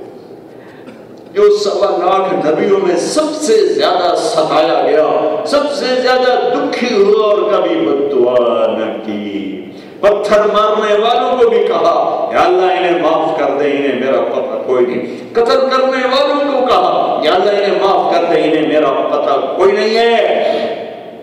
جو 100 لاکھ نبیوں میں سب سے زیادہ ستایا گیا، سب سے زیادہ دکھی ہوا اور کبھی بد دعا نہ کی۔ پتھر مارنے والوں کو بھی کہا یا اللہ انہیں معاف کر دے، انہیں میرا پتہ کوئی نہیں۔ قتل کرنے والوں کو کہا یا اللہ انہیں معاف کر دے، انہیں میرا پتہ کوئی نہیں ہے۔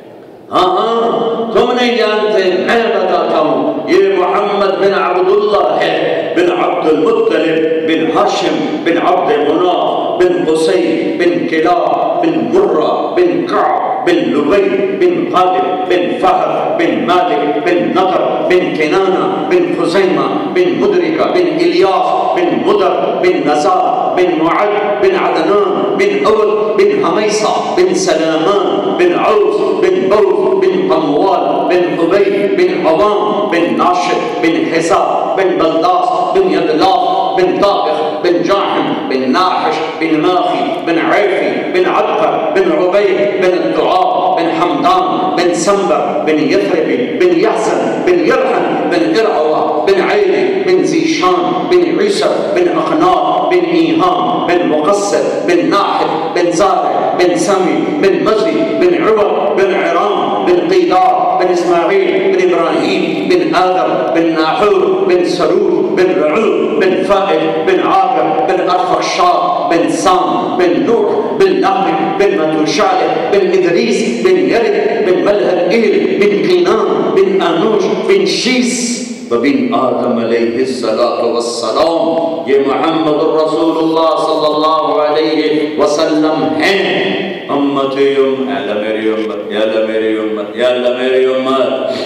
ہاں تم نہیں جانتے، میں بتاتا ہوں، یہ محمد بن عبداللہ ہے، بن عبد المطلب بن ہاشم بن عبد مناف بن قصی بن کلاب بن مرہ بن کعب بن لبی بن غالب بن فہد بن مالک بن نضر بن کنانہ بن خزیمہ بن مدرکہ بن الیاس بن مدر بن نزار بن معد بن عدنان بن اول بن حمیصہ بن سلامان بن عوس بن بوز بن قموال بن عبی بن عوام بن ناشد بن حساب بن بلداس بن یدلاف بن طابخ بن جاحم بن ناحش بن ماخي بن عيفي بن عدقر بن عبيد بن الدعاء بن حمدان بن سنبر بن يثربي بن يحزن بن يرحم بن إرعوى بن عيلي بن زيشان بن عيسر بن أخناق بن إيهام بن مقصر بن ناحف بن زارع بن سمي بن مجدي بن عوض بن عرام بن قيدار بن إسماعيل بن إبراهيم بن آدم بن ناحور بن سرور بن رعوب بن فائد بن عاقب بن أرفخشاد بن سام بن نوح بن نحم بن متوشالح بن إدريس بن يرد بن ملهل إيل بن قينان بن آنوش بن شيس وبن آدم علیہ السلام۔ یہ محمد الرسول اللہ صلی اللہ علیہ وسلم ہیں۔ امت اے اللہ میری امت، یا اللہ میری امت، یا اللہ میری امت،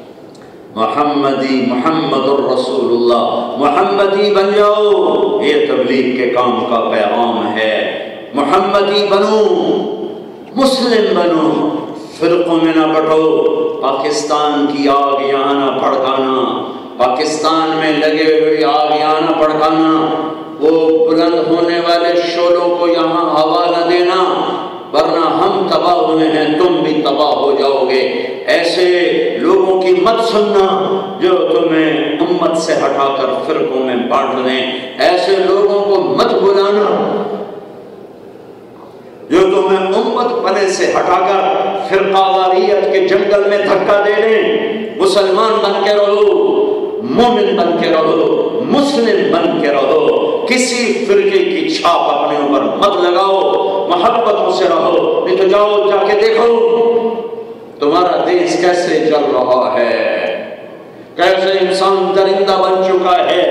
محمدی محمد الرسول اللہ، محمدی بن جاؤ، یہ تبلیغ کے کام کا پیغام ہے۔ محمدی بنو، مسلم بنو، فرقوں میں نہ بٹو، پاکستان کی آگ یہاں نہ بھڑکانا، پاکستان میں لگے ہوئے آگ یہاں نہ بھڑکانا، وہ بلند ہونے والے شعلوں کو یہاں ہوا نہ دینا، ورنہ ہم تباہ ہوئے ہیں تم بھی تباہ ہو جاؤ گے۔ ایسے لوگوں کی مت سننا جو تمہیں امت سے ہٹا کر فرقوں میں بانٹ دیں، ایسے لوگوں کو مت بلانا جو تمہیں امت پنے سے ہٹا کر فرقہ واریت کے جنگل میں دھکا دے دیں۔ مسلمان بن کے رہو، مومن بن کے رہو، مسلم بن کے رہو، کسی فرقے کی چھاپ اپنے اوپر مت لگاؤ، محبتوں سے رہو۔ نہیں تو جاؤ جا کے دیکھو تمہارا دیش کیسے چل رہا ہے، کیسے انسان درندہ بن چکا ہے۔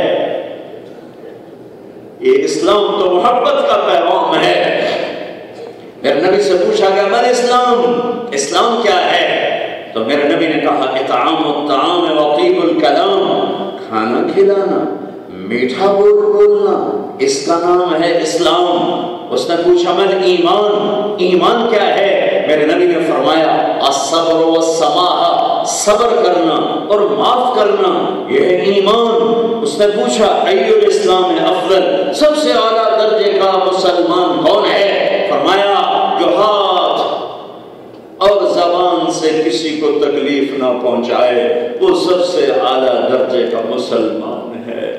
یہ اسلام تو محبت کا پیغام ہے۔ میرے نبی سے پوچھا گیا من اسلام، اسلام کیا ہے؟ تو میرے نبی نے کہا اطعام الطعام وطیب الکلام، کھانا کھلانا، میٹھا بولنا، اس کا نام ہے اسلام۔ اس نے پوچھا من ایمان، ایمان کیا ہے؟ میرے نبی نے فرمایا الصبر والسماحہ، صبر کرنا اور معاف کرنا، یہ ہے ایمان۔ اس نے پوچھا ای الاسلام افضل، سب سے اعلیٰ درجے کا مسلمان کون ہے؟ فرمایا جو ہاتھ اور زبان سے کسی کو تکلیف نہ پہنچائے، وہ سب سے اعلیٰ درجے کا مسلمان ہے۔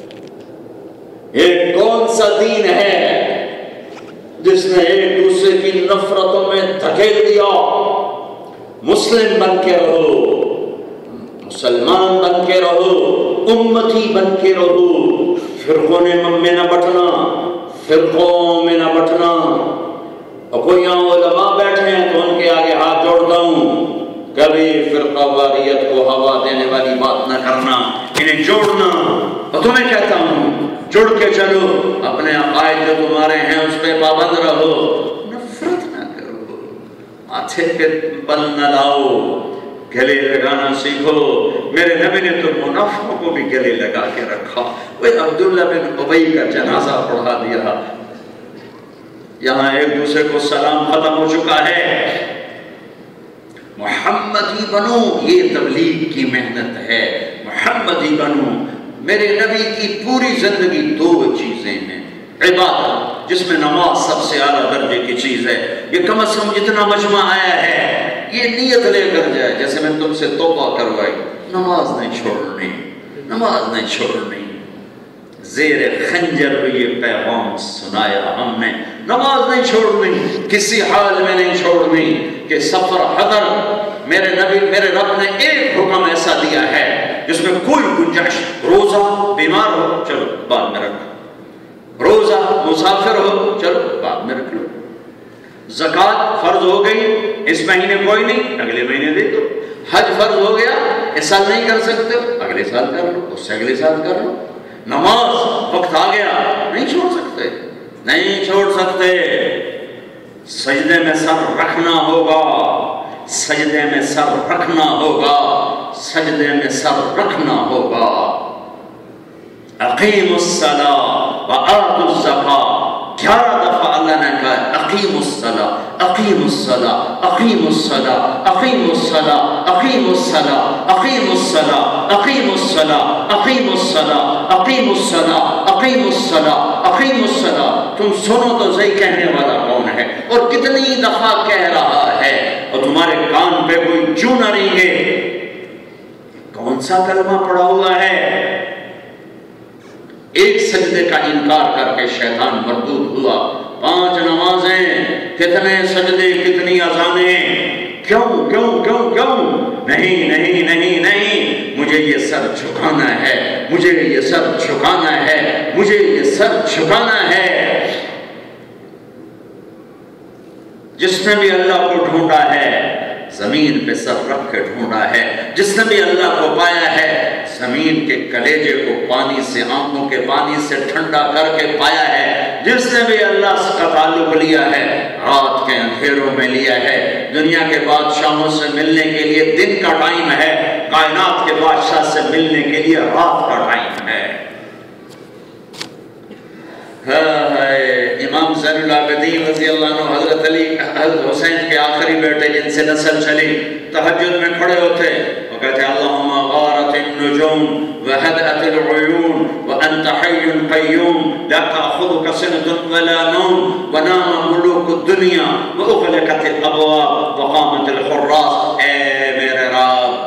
یہ کون سا دین ہے جس نے ایک دوسرے کی نفرتوں میں دھکیل دیا؟ مسلم بن کے رہو، مسلمان بن کے رہو، امتی بن کے رہو، فرقوں میں نہ بٹنا، فرقوں میں نہ بٹنا۔ اور کوئی یہاں علماء بیٹھے ہیں تو ان کے آگے ہاتھ جوڑتا ہوں، کبھی فرقہ واریت کو ہوا دینے والی بات نہ کرنا، انہیں جوڑنا۔ اور تمہیں کہتا ہوں جڑ کے چلو، اپنے عقائد جو تمہارے ہیں اس پہ پابند رہو، نفرت نہ کرو، ماتھے پہ بل نہ لاؤ، گلے لگانا سیکھو۔ میرے نبی نے تو منافقوں کو بھی گلے لگا کے رکھا۔ وہ عبداللہ بن ابی کا جنازہ پڑھا دیا، یہاں ایک دوسرے کو سلام ختم ہو چکا ہے۔ محمدی بنو، یہ تبلیغ کی محنت ہے۔ محمدی بنو، میرے نبی کی پوری زندگی دو چیزیں ہیں. عبادت جس میں نماز سب سے اعلیٰ درجے کی چیز ہے. یہ کم از کم جتنا مجمع آیا ہے یہ نیت لے کر جائے جیسے میں تم سے توبہ کروائی، نماز نہیں چھوڑنی، نماز نہیں چھوڑنی. زیر خنجر بھی یہ پیغام سنایا ہم نے، نماز نہیں چھوڑنی، کسی حال میں نہیں چھوڑنی. کہ سفر حضر میرے نبی میرے رب نے ایک حکم ایسا دیا ہے جس میں کوئی گنجائش. روزہ بیمار ہو چلو بعد میں رکھ، روزہ مسافر ہو چلو بعد میں رکھ لو. زکوٰۃ فرض ہو گئی اس مہینے کوئی نہیں اگلے مہینے دے دو. حج فرض ہو گیا اس سال نہیں کر سکتے اگلے سال کر لو، اس سے اگلے سال کر لو. نماز وقت آ گیا نہیں چھوڑ سکتے، نہیں چھوڑ سکتے. سجدے میں سر رکھنا ہوگا، سجدے میں سر رکھنا ہوگا، سجدے میں سر رکھنا ہوگا. اقیم الصلاۃ وآتوا الزکاۃ. 11 دفعہ اللہ نے کہا اقیم الصلاۃ، اقیم الصلاۃ، اقیم الصلاۃ، اقیم الصلاۃ، اقیم الصلاۃ، اقیم الصلاۃ، اقیم الصلاۃ، اقیم الصلاۃ، اقیم الصلاۃ، اقیم الصلاۃ، اقیم الصلاۃ. تم سنو تو صحیح کہنے والا کون ہے اور کتنی دفعہ کہہ رہا ہے اور تمہارے کان پہ کوئی جو نہ رہیں گے. کون سا کلمہ پڑھا ہوا ہے؟ ایک سجدے کا انکار کر کے شیطان مردود ہوا. 5 نمازیں، کتنے سجدے، کتنی اذانیں. کیوں کیوں کیوں کیوں؟ نہیں نہیں نہیں نہیں، مجھے یہ سر جھکانا ہے، مجھے یہ سر جھکانا ہے، مجھے یہ سر جھکانا ہے. جس نے بھی اللہ کو ڈھونڈا ہے زمین پہ سر رکھ کے ڈھونڈا ہے. جس نے بھی اللہ کو پایا ہے زمین کے کلیجے کو پانی سے، آنکھوں کے پانی سے ٹھنڈا کر کے پایا ہے. جس نے بھی اللہ سے کا تعلق لیا ہے رات کے اندھیروں میں لیا ہے. دنیا کے بادشاہوں سے ملنے کے لیے دن کا ٹائم ہے، کائنات کے بادشاہ سے ملنے کے لیے رات کا ٹائم ہے. امام زین العابدین رضی اللہ عنہ حضرت علی حضرت حسین کے آخری بیٹے جن سے نسل چلی تہجد میں کھڑے ہوتے اور کہتے اللہم غارت النجوم وہدأت العیون وانت حی قیوم لا تأخذک سنة ولا نوم ونام ملوک الدنیا واغلقت الابواب وقامت الحراس. اے میرے رب،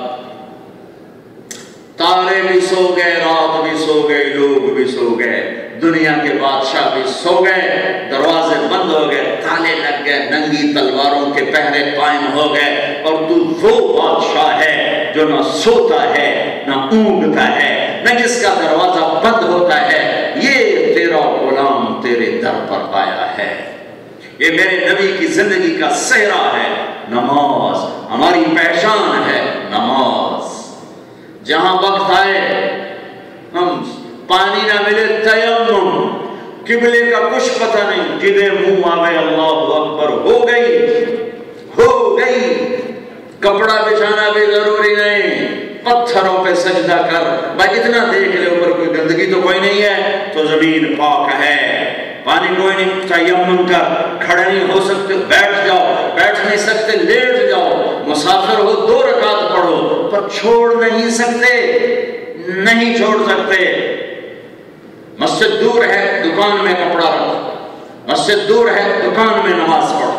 تارے بھی سو گئے، رات بھی سو گئی، لوگ بھی سو گئے، دنیا کے بادشاہ بھی سو گئے، دروازے بند ہو گئے، تالے لگ گئے، ننگی تلواروں کے پہرے قائم ہو گئے. اور تو وہ بادشاہ ہے جو نہ سوتا ہے نہ اونگتا ہے، نہ جس کا دروازہ بند ہوتا ہے. یہ تیرا غلام تیرے در پر آیا ہے. یہ میرے نبی کی زندگی کا صحرا ہے. نماز ہماری پہچان ہے. نماز جہاں وقت آئے ہم پانی نہ ملے تیمم، قبلے کا کچھ پتہ نہیں، جدے منہ آوے اللہ اکبر، ہو گئی ہو گئی. کپڑا بچھانا بھی ضروری نہیں، پتھروں پہ سجدہ کر، بھائی اتنا دیکھ لے اوپر کوئی گندگی تو کوئی نہیں ہے تو زمین پاک ہے. پانی کوئی نہیں، تیمم کر. کھڑے نہیں ہو سکتے بیٹھ جاؤ، بیٹھ نہیں سکتے لیٹ جاؤ. مسافر ہو 2 رکعت پڑھو، پر چھوڑ نہیں سکتے، نہیں چھوڑ سکتے. مسجد دور ہے دکان میں کپڑا رکھو، مسجد دور ہے دکان میں نماز پڑھو.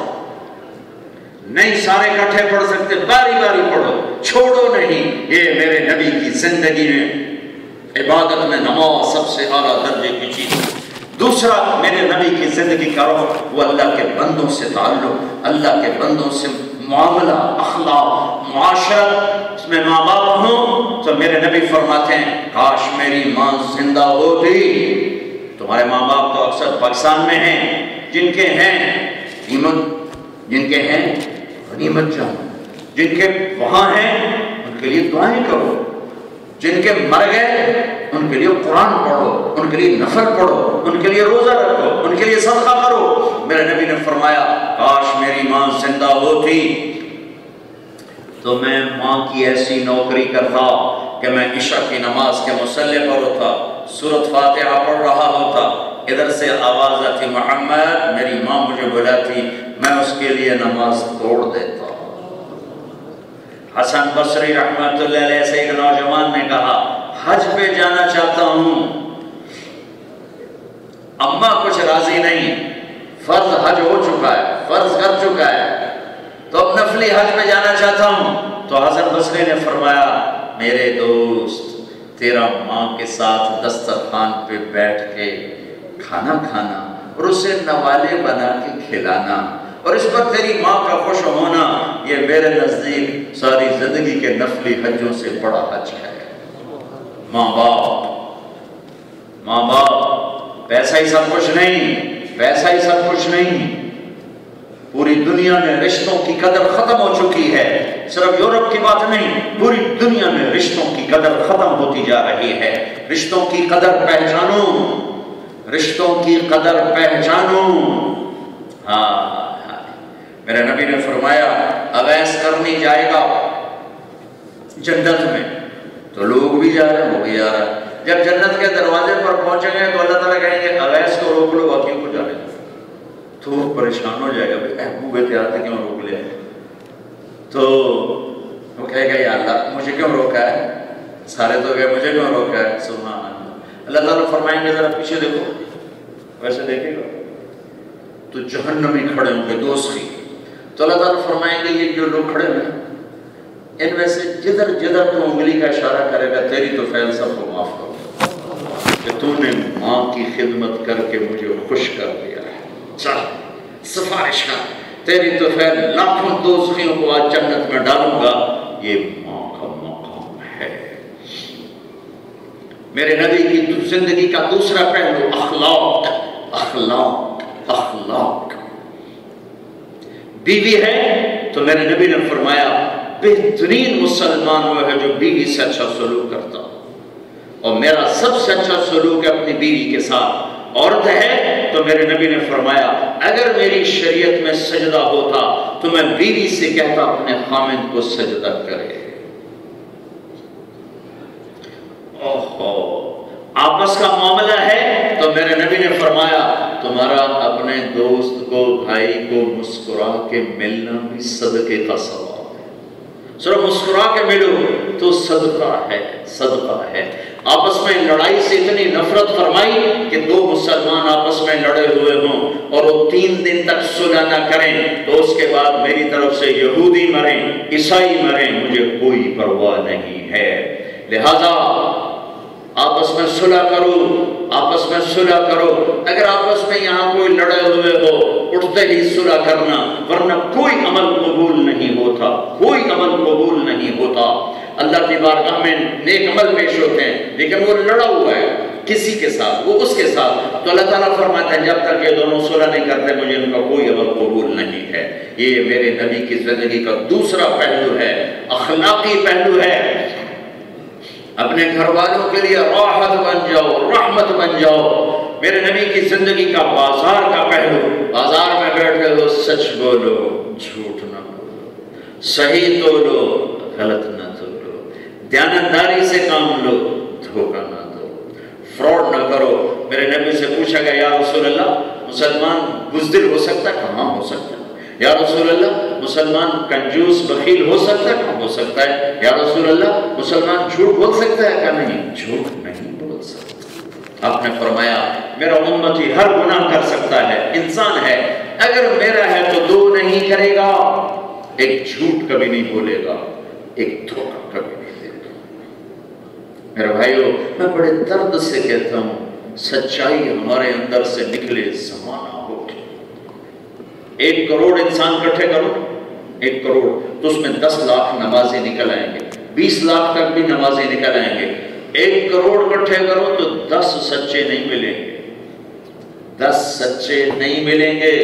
نہیں سارے کٹھے پڑھ سکتے، باری باری پڑھو، چھوڑو نہیں. یہ میرے نبی کی زندگی میں عبادت میں نماز سب سے اعلیٰ درجے کی چیز. دوسرا میرے نبی کی زندگی کا رخ وہ اللہ کے بندوں سے تعلق، اللہ کے بندوں سے معاملہ، اخلاق، معاشرت. اس میں ماں باپ ہوں تو میرے نبی فرماتے ہیں کاش میری ماں زندہ ہوتی. تمہارے ماں باپ تو اکثر پاکستان میں ہیں، جن کے ہیں غنیمت، جن کے ہیں غنیمت جان، جن کے وہاں ہیں ان کے لیے دعائیں کرو، جن کے مر گئے ان کے لیے قرآن پڑھو، ان کے لیے نفل پڑھو، ان کے لیے روزہ رکھو، ان کے لیے صدقہ کرو. میرے نبی نے فرمایا کاش میری ماں زندہ ہوتی تو میں ماں کی ایسی نوکری کرتا کہ میں عشاء کی نماز کے مصلی پر ہوتا، سورۃ فاتحہ پڑھ رہا ہوتا، ادھر سے آواز آتی محمد، میری ماں مجھے بلاتی، میں اس کے لیے نماز توڑ دیتا. حسن بصری رحمت اللہ علیہ سے ایک نوجوان نے کہا حج پہ جانا چاہتا ہوں، اما کچھ راضی نہیں، فرض حج ہو چکا ہے، فرض کر چکا ہے، تو اب نفلی حج پہ جانا چاہتا ہوں۔ تو حسن بصری نے فرمایا میرے دوست، تیرا ماں کے ساتھ دسترخوان پہ بیٹھ کے کھانا کھانا اور اسے نوالے بنا کے کھلانا اور اس پر تیری ماں کا خوش ہونا، یہ میرے نزدیک ساری زندگی کے نفلی حجوں سے بڑا حج ہے۔ ماں باپ پیسہ ہی سب کچھ نہیں، پیسہ ہی سب کچھ نہیں۔ پوری دنیا میں رشتوں کی قدر ختم ہو چکی ہے، صرف یورپ کی بات نہیں، پوری دنیا میں رشتوں کی قدر ختم ہوتی جا رہی ہے۔ رشتوں کی قدر پہچانو، رشتوں کی قدر پہچانو۔ ہاں، میرے نبی نے فرمایا اویس کرنی جائے گا جنت میں، تو لوگ بھی جا رہے ہیں، وہ بھی جا رہا ہے۔ جب جنت کے دروازے پر پہنچیں گے تو اللہ تعالیٰ کہیں گے اویس کو روک لو، باقیوں کو جانے دو۔ تو وہ پریشان ہو جائے گا، محبوب احتیاط کیوں روک لیا؟ تو وہ کہے گا یا اللہ مجھے کیوں روکا ہے؟ سارے تو گئے، مجھے کیوں روکا ہے؟ سبحان اللہ۔ اللہ تعالیٰ فرمائیں گے ذرا پیچھے دیکھو، ویسے دیکھے گا تو جہنمی کھڑے ہوں گے دوسری، تو اللہ تعالیٰ فرمائیں گے یہ جو لوگ کھڑے ہیں ان میں سے جدھر جدھر تو انگلی کا اشارہ کرے گا تیری تو فعل سب کو معاف کرو کہ تو نے ماں کی خدمت کر کے مجھے خوش کر دیا ہے، چل سفارش کر، تیری تو فعل لاکھوں دوزخیوں کو آج جنت میں ڈالوں گا۔ یہ ماں کا مقام ہے۔ میرے نبی کی زندگی کا دوسرا پہلو اخلاق، اخلاق، اخلاق۔ بیوی ہے تو میرے نبی نے فرمایا بہترین مسلمان وہ ہے جو بیوی سے اچھا سلوک کرتا، اور میرا سب سے اچھا سلوک ہے اپنی بیوی کے ساتھ۔ عورت ہے تو میرے نبی نے فرمایا اگر میری شریعت میں سجدہ ہوتا تو میں بیوی سے کہتا اپنے خامند کو سجدہ کرے۔ آپس کا معاملہ ہے تو میرے نبی نے فرمایا تمہارا اپنے دوست کو، بھائی کو مسکرا کے ملنا بھی صدقے کا ثواب ہے۔ صرف مسکرا کے ملو تو صدقہ ہے، صدقہ ہے۔ آپس میں لڑائی سے اتنی نفرت فرمائی کہ دو مسلمان آپس میں لڑے ہوئے ہوں اور وہ 3 دن تک صلح نہ کریں تو اس کے بعد میری طرف سے یہودی مریں، عیسائی مریں، مجھے کوئی پرواہ نہیں ہے۔ لہذا آپس میں صلح کرو، آپس میں صلح کرو۔ اگر آپس میں یہاں کوئی لڑے ہوئے ہو اٹھتے ہی صلح کرنا، ورنہ کوئی عمل قبول نہیں ہوتا، کوئی عمل قبول نہیں ہوتا۔ اللہ کی بارگاہ میں نیک عمل پیش ہوتے ہیں لیکن وہ لڑا ہوا ہے کسی کے ساتھ، وہ اس کے ساتھ، تو اللہ تعالیٰ فرماتا ہے جب تک یہ دونوں صلح نہیں کرتے مجھے ان کا کوئی عمل قبول نہیں ہے۔ یہ میرے نبی کی زندگی کا دوسرا پہلو ہے، اخلاقی پہلو ہے۔ اپنے گھر والوں کے لیے راحت بن جاؤ، رحمت بن جاؤ۔ میرے نبی کی زندگی کا بازار کا پہلو، بازار میں بیٹھے ہو سچ بولو، جھوٹ نہ بولو، صحیح تولو، غلط نہ تولو، دیانتداری سے کام لو، دھوکہ نہ دو، فراڈ نہ کرو۔ میرے نبی سے پوچھا گیا یا رسول اللہ مسلمان بزدل ہو سکتا ہے؟ کہاں ہو سکتا ہے؟ یا رسول اللہ مسلمان کنجوس بخیل ہو سکتا ہے؟ کہاں ہو سکتا ہے؟ یا رسول اللہ مسلمان جھوٹ بول سکتا ہے؟ کہ نہیں، جھوٹ نہیں بول سکتا۔ آپ نے فرمایا میرا امتی ہر گناہ کر سکتا ہے، انسان ہے، اگر میرا ہے تو 2 نہیں کرے گا، ایک جھوٹ کبھی نہیں بولے گا، ایک دھوکہ کبھی نہیں دے گا۔ میرے بھائیو میں بڑے درد سے کہتا ہوں سچائی ہمارے اندر سے نکلے زمانہ ہو کے۔ 1 کروڑ انسان اکٹھے کرو، 1 کروڑ، تو اس میں 10 لاکھ نمازی نکل آئیں گے، 20 لاکھ تک بھی نمازی نکل آئیں گے۔ 1 کروڑ اکٹھے کرو تو 10 سچے نہیں ملیں گے، 10 سچے نہیں ملیں گے۔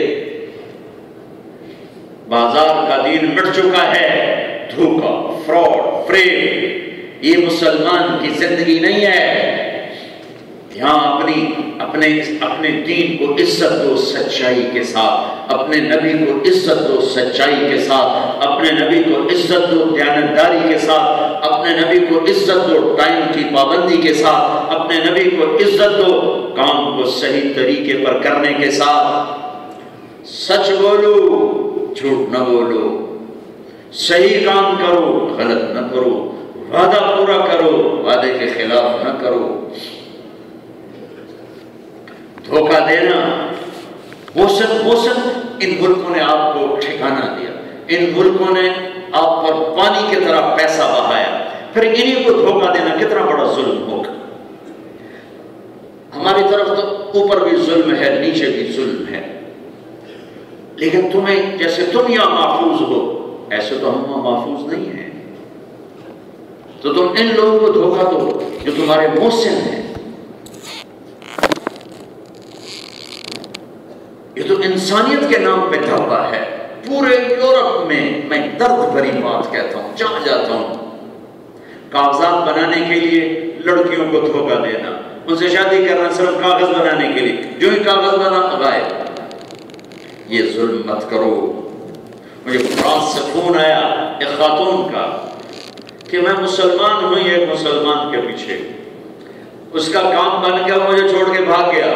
بازار کا دین مٹ چکا ہے، دھوکہ، فراڈ، فریب، یہ مسلمان کی زندگی نہیں ہے۔ یہاں اپنے دین کو عزت دو سچائی کے ساتھ، اپنے نبی کو عزت دو سچائی کے ساتھ، اپنے نبی کو عزت دو دیانتداری کے ساتھ، اپنے نبی کو عزت دو ٹائم کی پابندی کے ساتھ، اپنے نبی کو عزت دو کام کو صحیح طریقے پر کرنے کے ساتھ۔ سچ بولو، جھوٹ نہ بولو، صحیح کام کرو، غلط نہ کرو، وعدہ پورا کرو، وعدے کے خلاف نہ کرو۔ دھوکہ دینا، موسم ان ملکوں نے آپ کو ٹھکانہ دیا، ان ملکوں نے آپ پر پانی کی طرح پیسہ بہایا، پھر انہیں کو دھوکہ دینا کتنا بڑا ظلم ہوگا۔ ہماری طرف تو اوپر بھی ظلم ہے، نیچے بھی ظلم ہے، لیکن تمہیں جیسے تم یہاں محفوظ ہو ایسے تو ہم وہاں محفوظ نہیں ہیں، تو تم ان لوگوں کو دھوکہ دو جو تمہارے محسن ہیں۔ یہ تو انسانیت کے نام پہ دھوکہ ہے۔ پورے یورپ میں درد بھری بات کہتا ہوں، جہاں جاتا ہوں، کاغذات بنانے کے لیے لڑکیوں کو دھوکہ دینا، ان سے شادی کرنا صرف کاغذ بنانے کے لیے، جو ہی کاغذ بنا غائب۔ یہ ظلم مت کرو۔ مجھے فرانس سے فون آیا ایک خاتون کا کہ میں مسلمان ہوں، ایک مسلمان کے پیچھے، اس کا کام بن گیا، مجھے چھوڑ کے بھاگ گیا،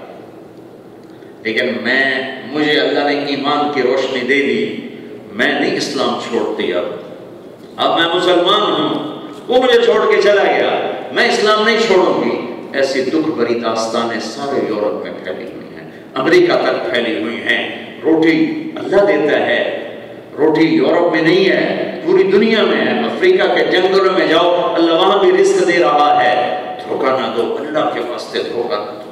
لیکن مجھے اللہ نے ایمان کی روشنی دے دی، میں نہیں اسلام چھوڑتی، اب میں مسلمان ہوں، وہ مجھے چھوڑ کے چلا گیا، میں اسلام نہیں چھوڑوں گی۔ ایسی دکھ بھری داستانیں سارے یورپ میں پھیلی ہوئی ہیں، امریکہ تک پھیلی ہوئی ہیں۔ روٹی اللہ دیتا ہے، روٹی یورپ میں نہیں ہے، پوری دنیا میں ہے۔ افریقہ کے جنگلوں میں جاؤ، اللہ وہاں بھی رزق دے رہا ہے۔ دھوکہ نہ دو، اللہ کے واسطے دھوکہ نہ دو۔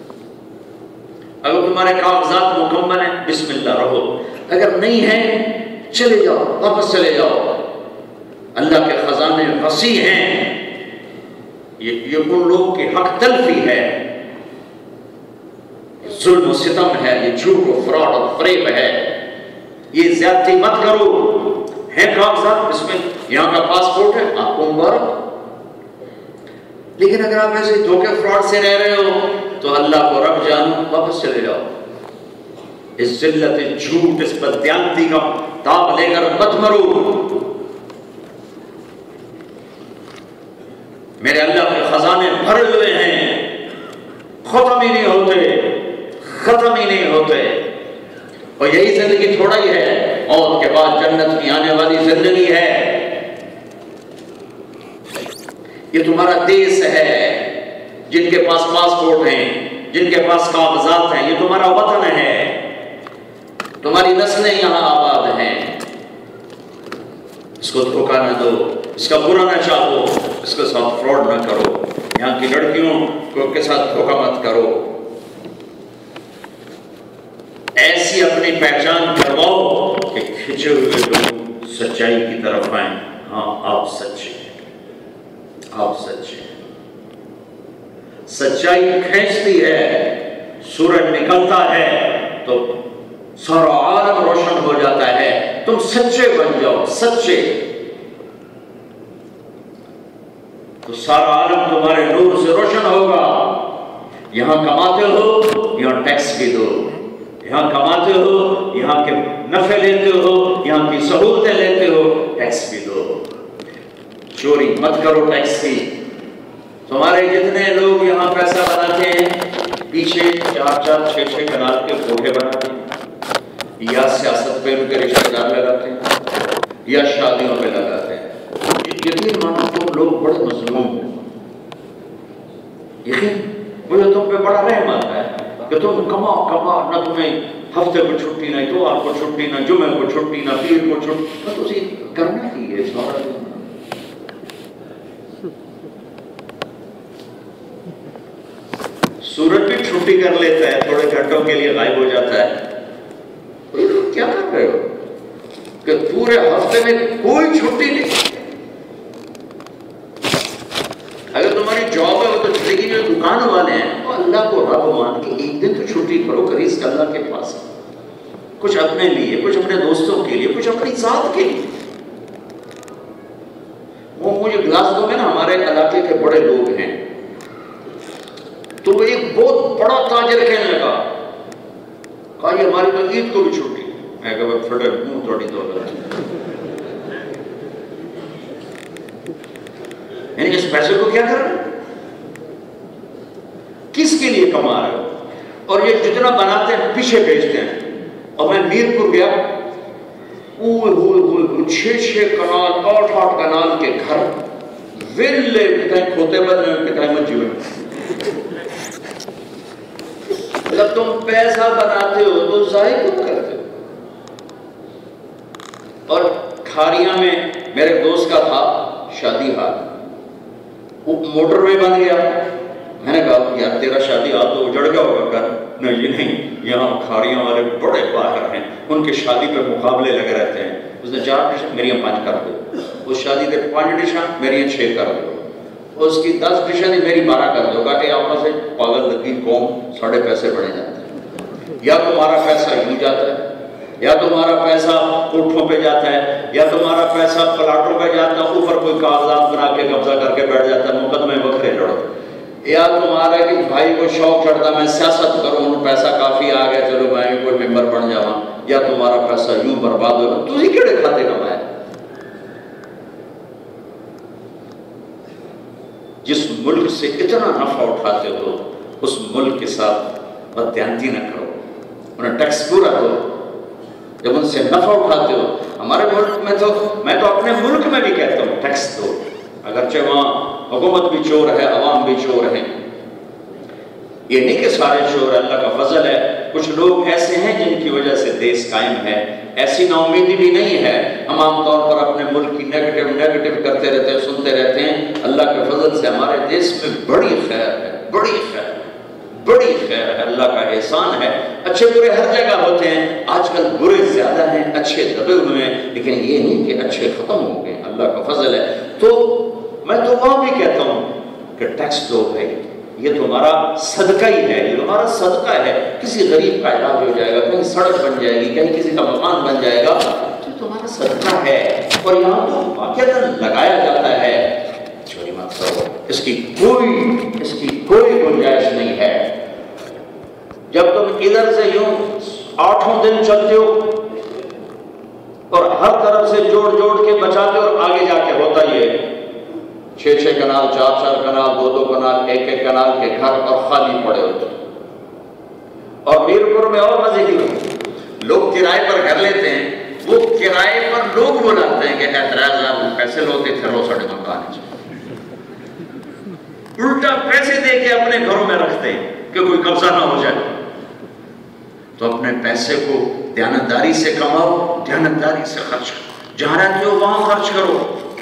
اگر تمہارے کاغذات مکمل ہیں بسم اللہ رہو، اگر نہیں ہیں چلے جاؤ، واپس چلے جاؤ۔ اللہ کے خزانے وسیع ہیں۔ یہ ان لوگوں کی حق تلفی ہے، ظلم و ستم ہے، یہ جھوٹ و فراڈ اور فریب ہے، یہ زیادتی مت کرو۔ ہے کاغذات بسم اللہ، یہاں کا پاسپورٹ ہے، آپ کو مبارک، لیکن اگر آپ ایسے دھوکے فراڈ سے رہ رہے ہو تو اللہ کو رب جانو، واپس چلے جاؤ۔ اس ذلت، اس جھوٹ، اس بددیانتی کا داغ لے کر مت مرو۔ میرے اللہ کے خزانے بھرے ہوئے ہیں، ختم ہی نہیں ہوتے، ختم ہی نہیں ہوتے، اور یہی زندگی تھوڑا ہی ہے، موت کے بعد جنت کی آنے والی زندگی ہے۔ یہ تمہارا دیس ہے، جن کے پاس پاسپورٹ ہیں، جن کے پاس کاغذات ہیں، یہ تمہارا وطن ہے، تمہاری نسلیں یہاں آباد ہیں۔ اس کو دھوکہ نہ دو، اس کا برا نہ چاہو، اس کے ساتھ فراڈ نہ کرو، یہاں کی لڑکیوں کے ساتھ دھوکہ مت کرو۔ ایسی اپنی پہچان کرواؤ کہ کھچے ہوئے لوگ سچائی کی طرف آئیں، ہاں آپ سچے ہیں، آپ سچے ہیں۔ سچائی کھینچتی ہے، سورج نکلتا ہے تو سارا عالم روشن ہو جاتا ہے۔ تم سچے بن جاؤ، سچے، تو سارا عالم تمہارے نور سے روشن ہوگا۔ یہاں کماتے ہو، یہاں ٹیکس بھی دو، یہاں کماتے ہو، یہاں کے نفع لیتے ہو، یہاں کی سہولتیں لیتے ہو، ٹیکس بھی دو۔ چوری مت کرو ٹیکس کی۔ تمہارے جتنے لوگ یہاں پیسہ بناتے ہیں، پیچھے 4-4 6-6 کنال کے کوٹھے بناتے ہیں، یا سیاست پہ ان کے رشتہ دار لگاتے ہیں، یا شادیوں پہ لگاتے ہیں۔ یقین مانو تم لوگ بڑے مظلوم ہو، یقین مجھے تم پہ بڑا رحم آتا ہے کہ تم کما نہ تمہیں ہفتے کو چھٹی، نہ اتوار کو چھٹی، نہ جمعے کو چھٹی، نہ پیر کو چھٹی، نہ تجھے کرنا ہی ہے سارا دن۔ سورج بھی چھٹی کر لیتا ہے، تھوڑے گھنٹوں کے لیے غائب ہو جاتا ہے۔ کیا کر رہے ہو کہ پورے ہفتے میں کوئی چھٹی نہیں؟ اگر تمہاری جاب ہے وہ تو چھٹی کی، جو دکان والے ہیں تو اللہ کو رب مان کے ایک دن تو چھٹی کرو، رزق اللہ کے پاس ہے، کچھ اپنے لیے، کچھ اپنے دوستوں کے لیے، کچھ اپنی ذات کے لیے۔ وہ مجھے گلاسگو میں نا ہمارے علاقے کے بڑے لوگ ہیں، تو وہ ایک بہت بڑا تاجر کہنے لگا، کہا یہ ہماری تو عید کو بھی چھٹی۔ میں کہا پھر منہ تھوڑی دولت، یعنی اس پیسے کو کیا کر رہے ہو، کس کے لیے کما رہے ہو؟ اور یہ جتنا بناتے ہیں پیچھے بھیجتے ہیں۔ اور میں میرپور گیا، 6-6 کنال 8-8 کنال کے گھر ویلے کہیں کھوتے بننے ہوئے کہیں مجھے ہوئے. جب تم پیسہ بناتے ہو تو ضائع کیوں کرتے ہو؟ اور کھاریاں میں میرے دوست کا تھا شادی ہال، وہ موٹر وے بن گیا. میں نے کہا یار تیرا شادی ہال تو اجڑ گیا ہوگا. کر نہیں، یہاں کھاریاں والے بڑے باہر ہیں، ان کے شادی پہ مقابلے لگے رہتے ہیں. اس نے 4 ڈشیں میری 5 کر دو، اس شادی کے 5 ڈشیں میری 6 کر دو، اس کی 10 ڈشیں میری 12 کر دو. کہا کہ آپ سے پاگل لگی قوم، ساڑھے پیسے بڑھے جاتے ہیں. یا تمہارا پیسہ یوں جاتا ہے، یا تمہارا پیسہ کوٹھوں پہ جاتا ہے، یا تمہارا پیسہ پلاٹوں پہ جاتا ہے، اوپر کوئی کاغذات بنا کے قبضہ کر کے بیٹھ جاتا ہے، مقدمے بکھرے لڑو. یا تمہارا کہ بھائی کو شوق چڑھتا میں سیاست کروں، ان پیسہ کافی آ گیا چلو میں بھی کوئی ممبر بن جاؤں. یا تمہارا پیسہ یوں برباد ہوگا. تو ہی کیڑے کھاتے کمائے؟ جس ملک سے اتنا نفع اٹھاتے ہو اس ملک کے ساتھ بددیانتی نہ کرو، انہیں ٹیکس پورا دو. جب ان سے نفع اٹھاتے ہو، ہمارے ملک میں تو میں تو اپنے ملک میں بھی کہتا ہوں ٹیکس دو، اگرچہ وہاں حکومت بھی چور ہے، عوام بھی چور ہیں. یہ نہیں کہ سارے چور، اللہ کا فضل ہے. کچھ لوگ ایسے ہیں جن کی وجہ سے دیش قائم ہے. ایسی نا امیدی بھی نہیں ہے. ہم عام طور پر اپنے ملک کی نیگیٹو کرتے رہتے ہیں، سنتے رہتے ہیں. اللہ کے فضل سے ہمارے دیش میں بڑی خیر ہے، بڑی خیر ہے. اللہ کا احسان ہے. اچھے برے ہر جگہ ہوتے ہیں. آج کل برے زیادہ ہیں، اچھے دبے ہوئے ہیں، لیکن یہ نہیں کہ اچھے ختم ہو گئے. اللہ کا فضل ہے. تو میں تو وہاں بھی کہتا ہوں کہ ٹیکس دو بھائی، یہ تمہارا صدقہ ہی ہے، یہ تمہارا صدقہ ہے. کسی غریب کا علاج ہو جائے گا، کہیں سڑک بن جائے گی، کہیں کسی کا مکان بن جائے گا، تو تمہارا صدقہ ہے. اور یہاں تو باقاعدہ لگایا جاتا ہے. چوری مت کرو، اس کی کوئی گنجائش نہیں ہے. جب تم ادھر سے یوں 8 دن چلتے ہو اور ہر طرف سے جوڑ کے بچاتے ہو، اور آگے جا کے ہوتا یہ 6 کنال، 4 کنال، 2 کنال، 1 کنال کے گھر اور خالی پڑے ہوتے. اور میرپور میں اور مزے کی ہوتی، لوگ کرائے پر گھر لیتے ہیں، وہ کرائے پر لوگ بلاتے ہیں کہ اعتراض آپ پیسے لوتے تھے رو سڑے مکان، الٹا پیسے دے کے اپنے گھروں میں رکھتے ہیں کہ کوئی قبضہ نہ ہو جائے. تو اپنے پیسے کو دیانتداری سے کماؤ، دیانتداری سے خرچ کرو. جہاں رہتے ہو وہاں خرچ کرو.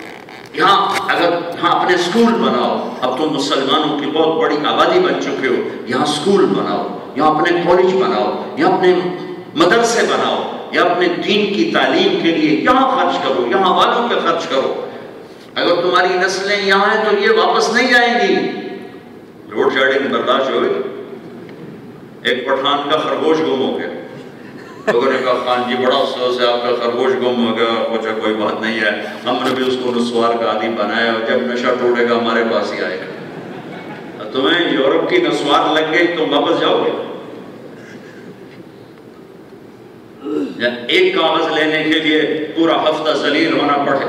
یہاں اپنے سکول بناؤ. اب تم مسلمانوں کی بہت بڑی آبادی بن چکے ہو، یہاں سکول بناؤ، یہاں اپنے کالج بناؤ، یہاں اپنے مدرسے بناؤ، یا اپنے دین کی تعلیم کے لیے یہاں خرچ کرو، یہاں والوں پہ خرچ کرو. اگر تمہاری نسلیں یہاں ہیں تو یہ واپس نہیں جائیں گی. لوڈ شیڈنگ برداشت ہوئے. ایک پٹھان کا خرگوش گم ہو گیا. لوگوں نے کہا خان جی بڑا افسوس ہے آپ کا خرگوش گم ہو گیا. پوچھا کوئی بات نہیں ہے، ہم نے بھی اس کو نسوار کا عادی بنایا، اور جب نشہ ٹوٹے گا ہمارے پاس ہی آئے گا. تمہیں یورپ کی نسوار لگ گئی تم واپس جاؤ گے؟ ایک کاغذ لینے کے لیے پورا ہفتہ ذلیل ہونا پڑے.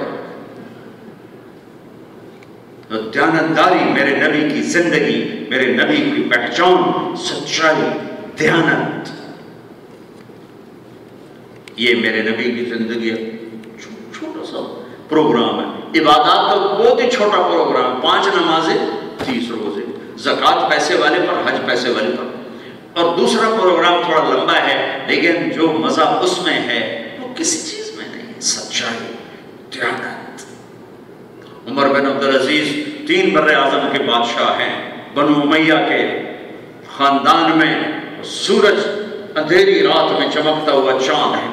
تو دیانتداری، میرے نبی کی زندگی، میرے نبی کی پہچان، سچائی، دیانت، یہ میرے نبی کی زندگی ہے. چھوٹا سا پروگرام ہے. عبادات کا بہت ہی چھوٹا پروگرام، 5 نمازیں، 30 روزے، زکوٰۃ پیسے والے پر، حج پیسے والے پر. اور دوسرا پروگرام تھوڑا لمبا ہے، لیکن جو مزہ اس میں ہے وہ کسی چیز میں نہیں. سچائی، دیانت. عمر بن عبدالعزیز 3 بر اعظم کے بادشاہ ہیں. بنو امیہ کے خاندان میں سورج اندھیری رات میں چمکتا ہوا چاند ہے.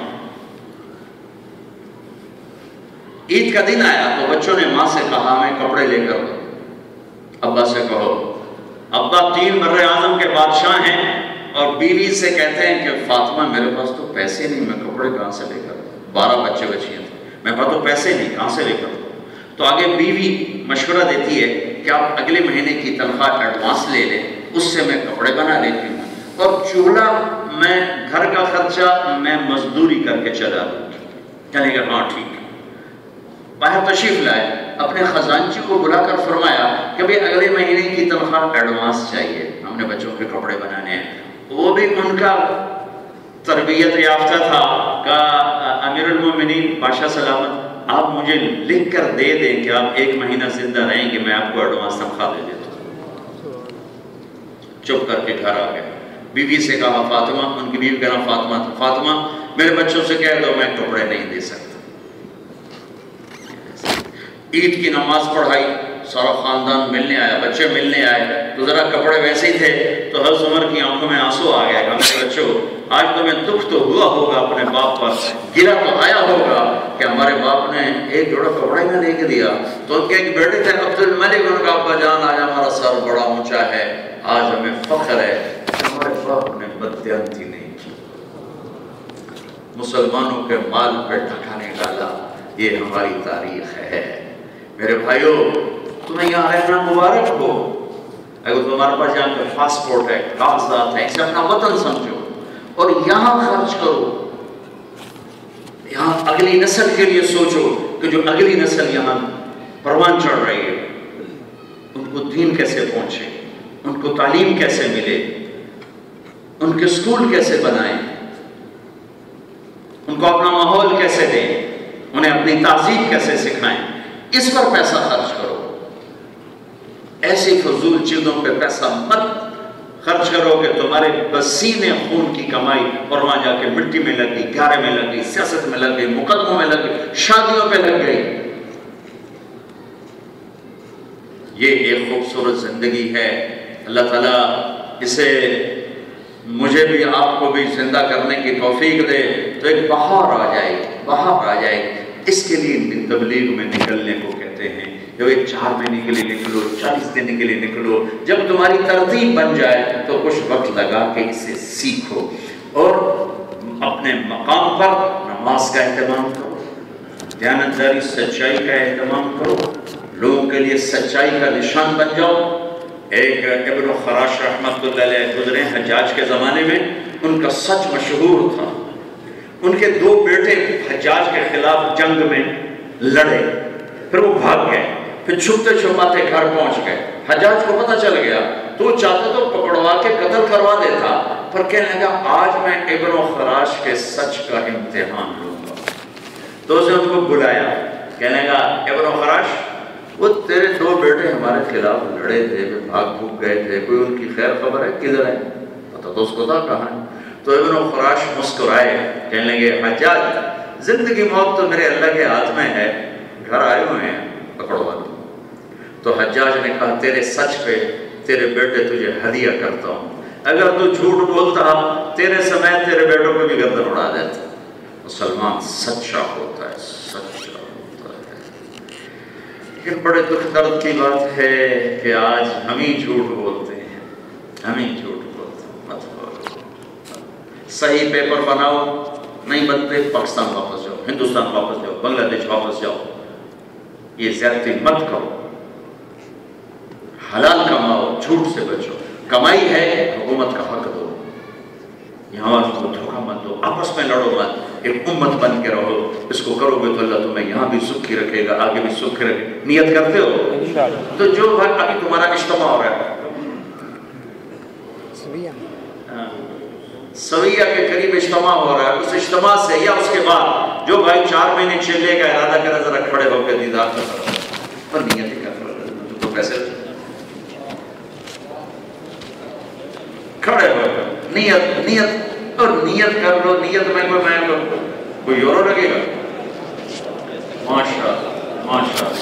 عید کا دن آیا تو بچوں نے ماں سے کہا ہمیں کپڑے لے کر دو. ابا سے کہو. ابا 3 بر اعظم کے بادشاہ ہیں اور بیوی سے کہتے ہیں کہ فاطمہ میرے پاس تو پیسے نہیں، میں کپڑے کہاں سے لے کر دوں؟ 12 بچے بچیاں تھے، میرے پاس تو پیسے نہیں، کہاں سے لے کر دوں؟ تو آگے بیوی مشورہ دیتی ہے کہ آپ اگلے مہینے کی تنخواہ ایڈوانس لے لیں، اس سے میں کپڑے بنا لیتی ہوں، اور چولہا میں گھر کا خرچہ میں مزدوری کر کے چلا دوں گی. کہنے کہ ہاں ٹھیک ہے. باہر تشریف لائے، اپنے خزانچی کو بلا کر فرمایا کہ بھئی اگلے مہینے کی تنخواہ ایڈوانس چاہیے، ہم نے بچوں کے کپڑے بنانے ہیں. وہ بھی ان کا تربیت یافتہ تھا کہ امیر المومنین بادشاہ سلامت آپ مجھے لکھ کر دے دیں کہ آپ 1 مہینہ زندہ رہیں گے، میں آپ کو ایڈوانس تنخواہ دے دیتا ہوں۔ چپ کر کے گھر آ گئے، بیوی سے کہا فاطمہ، ان کی بیوی کا نام فاطمہ تھا، فاطمہ میرے بچوں سے کہہ دو میں کپڑے نہیں دے سکتا۔ عید کی نماز پڑھائی، سارا خاندان ملنے آیا، بچے ملنے آئے، تو ذرا کپڑے ویسے ہی تھے تو حضرت عمر کی آنکھوں میں آنسو آ گیا کہ میرے بچوں آج تمہیں دکھ تو ہوا ہوگا اپنے باپ پر، گرا تو آیا ہوگا کہ ہمارے باپ نے ایک جوڑا کپڑے میں لے کے دیا۔ تو ان کے ایک بیٹے تھے عبد الملک، ان کا ابا جان آج ہمارا سر بڑا اونچا ہے، آج ہمیں فخر ہے ہمارے باپ نے بددیانتی نہیں کی، مسلمانوں کے مال پہ ڈھکا نہیں ڈالا، یہ ہماری تاریخ ہے۔ میرے بھائیوں تمہیں یہاں رہنا مبارک ہو، اگر تمہارے پاس یہاں پہ پاسپورٹ ہے، کاغذات ہیں، اسے اپنا وطن سمجھو اور یہاں خرچ کرو، یہاں اگلی نسل کے لیے سوچو کہ جو اگلی نسل یہاں پروان چڑھ رہی ہے ان کو دین کیسے پہنچے، ان کو تعلیم کیسے ملے، ان کے سکول کیسے بنائیں، ان کو اپنا ماحول کیسے دیں، انہیں اپنی تہذیب کیسے سکھائیں، اس پر پیسہ خرچ کرو۔ ایسی فضول چیزوں پہ پیسہ مت خرچ کرو کہ تمہارے پسینے خون کی کمائی اور وہاں جا کے مٹی میں لگ گئی، گارے میں لگ گئی، سیاست میں لگ گئی، مقدموں میں لگ گئی، شادیوں پہ لگ گئی۔ یہ ایک خوبصورت زندگی ہے، اللہ تعالیٰ اسے مجھے بھی آپ کو بھی زندہ کرنے کی توفیق دے تو ایک بہار آ جائے، بہار آ جائے۔ اس کے لیے تبلیغ میں نکلنے کو کہتے ہیں، جب ایک 4 مہینے کے لیے نکلو، 40 دن کے لیے نکلو، جب تمہاری ترتیب بن جائے تو کچھ وقت لگا کے اسے سیکھو اور اپنے مقام پر نماز کا اہتمام کرو، دیانتداری سچائی کا اہتمام کرو، لوگوں کے لیے سچائی کا نشان بن جاؤ۔ ایک ابن خراش رحمت اللہ علیہ گزرے حجاج کے زمانے میں، ان کا سچ مشہور تھا۔ ان کے 2 بیٹے حجاج کے خلاف جنگ میں لڑے، پھر وہ بھاگ گئے، پھر چھپتے چھپاتے گھر پہنچ گئے، حجاج کو پتہ چل گیا تو وہ چاہتے تو پکڑوا کے قتل کروا دیتا، پر کہنے لگا آج میں ابن خراش کے سچ کا امتحان لوں گا۔ تو اسے ان کو بلایا، کہنے لگا ابن خراش وہ تیرے 2 بیٹے ہمارے خلاف لڑے تھے، بھاگ بھوگ گئے تھے، کوئی ان کی خیر خبر ہے، کدھر ہے؟ پتہ تو اس کو تھا کہاں ہے؟ تو ابن خراش مسکرائے، کہنے لگے حجاج زندگی موت تو میرے اللہ کے ہاتھ میں ہے، گھر آئے ہوئے ہیں پکڑوا دو۔ تو حجاج نے کہا تیرے سچ پہ تیرے بیٹے تجھے ہدیہ کرتا ہوں، اگر تو جھوٹ بولتا تیرے سمیت تیرے بیٹوں پہ بھی گردن اڑا دیتا۔ مسلمان سچا ہوتا ہے، سچا ہوتا ہے۔ لیکن بڑے دکھ درد کی بات ہے کہ آج ہم ہی جھوٹ بولتے ہیں، ہم ہی جھوٹ بولتے ہیں۔ مت بولو، صحیح پیپر بناؤ، نہیں بنتے پاکستان واپس جاؤ، ہندوستان واپس جاؤ، بنگلہ دیش واپس جاؤ، یہ زیادتی مت کرو، حلال کماؤ، جھوٹ سے بچو، کمائی ہے حکومت کا حق دو، یہاں کو دھوکہ مت دو، آپس میں لڑو مت، ایک امت بن کے رہو، اس کو کرو گے تو اللہ تمہیں یہاں بھی سکھی رکھے گا، آگے بھی سکھی رکھے گا۔ نیت کرتے ہو؟ تو جو بھائی ابھی تمہارا اجتماع ہو رہا ہے سویہ کے قریب اجتماع ہو رہا ہے، اس اجتماع سے یا اس کے بعد جو بھائی 4 مہینے چلے کا ارادہ کرے ذرا کھڑے ہو کے دیدار کرو اور نیت ہی کر رہا تو پیسے کھڑے ہو نیت اور نیت کر لو، نیت میں کوئی یورو لگے گا؟ ماشاءاللہ ماشاءاللہ۔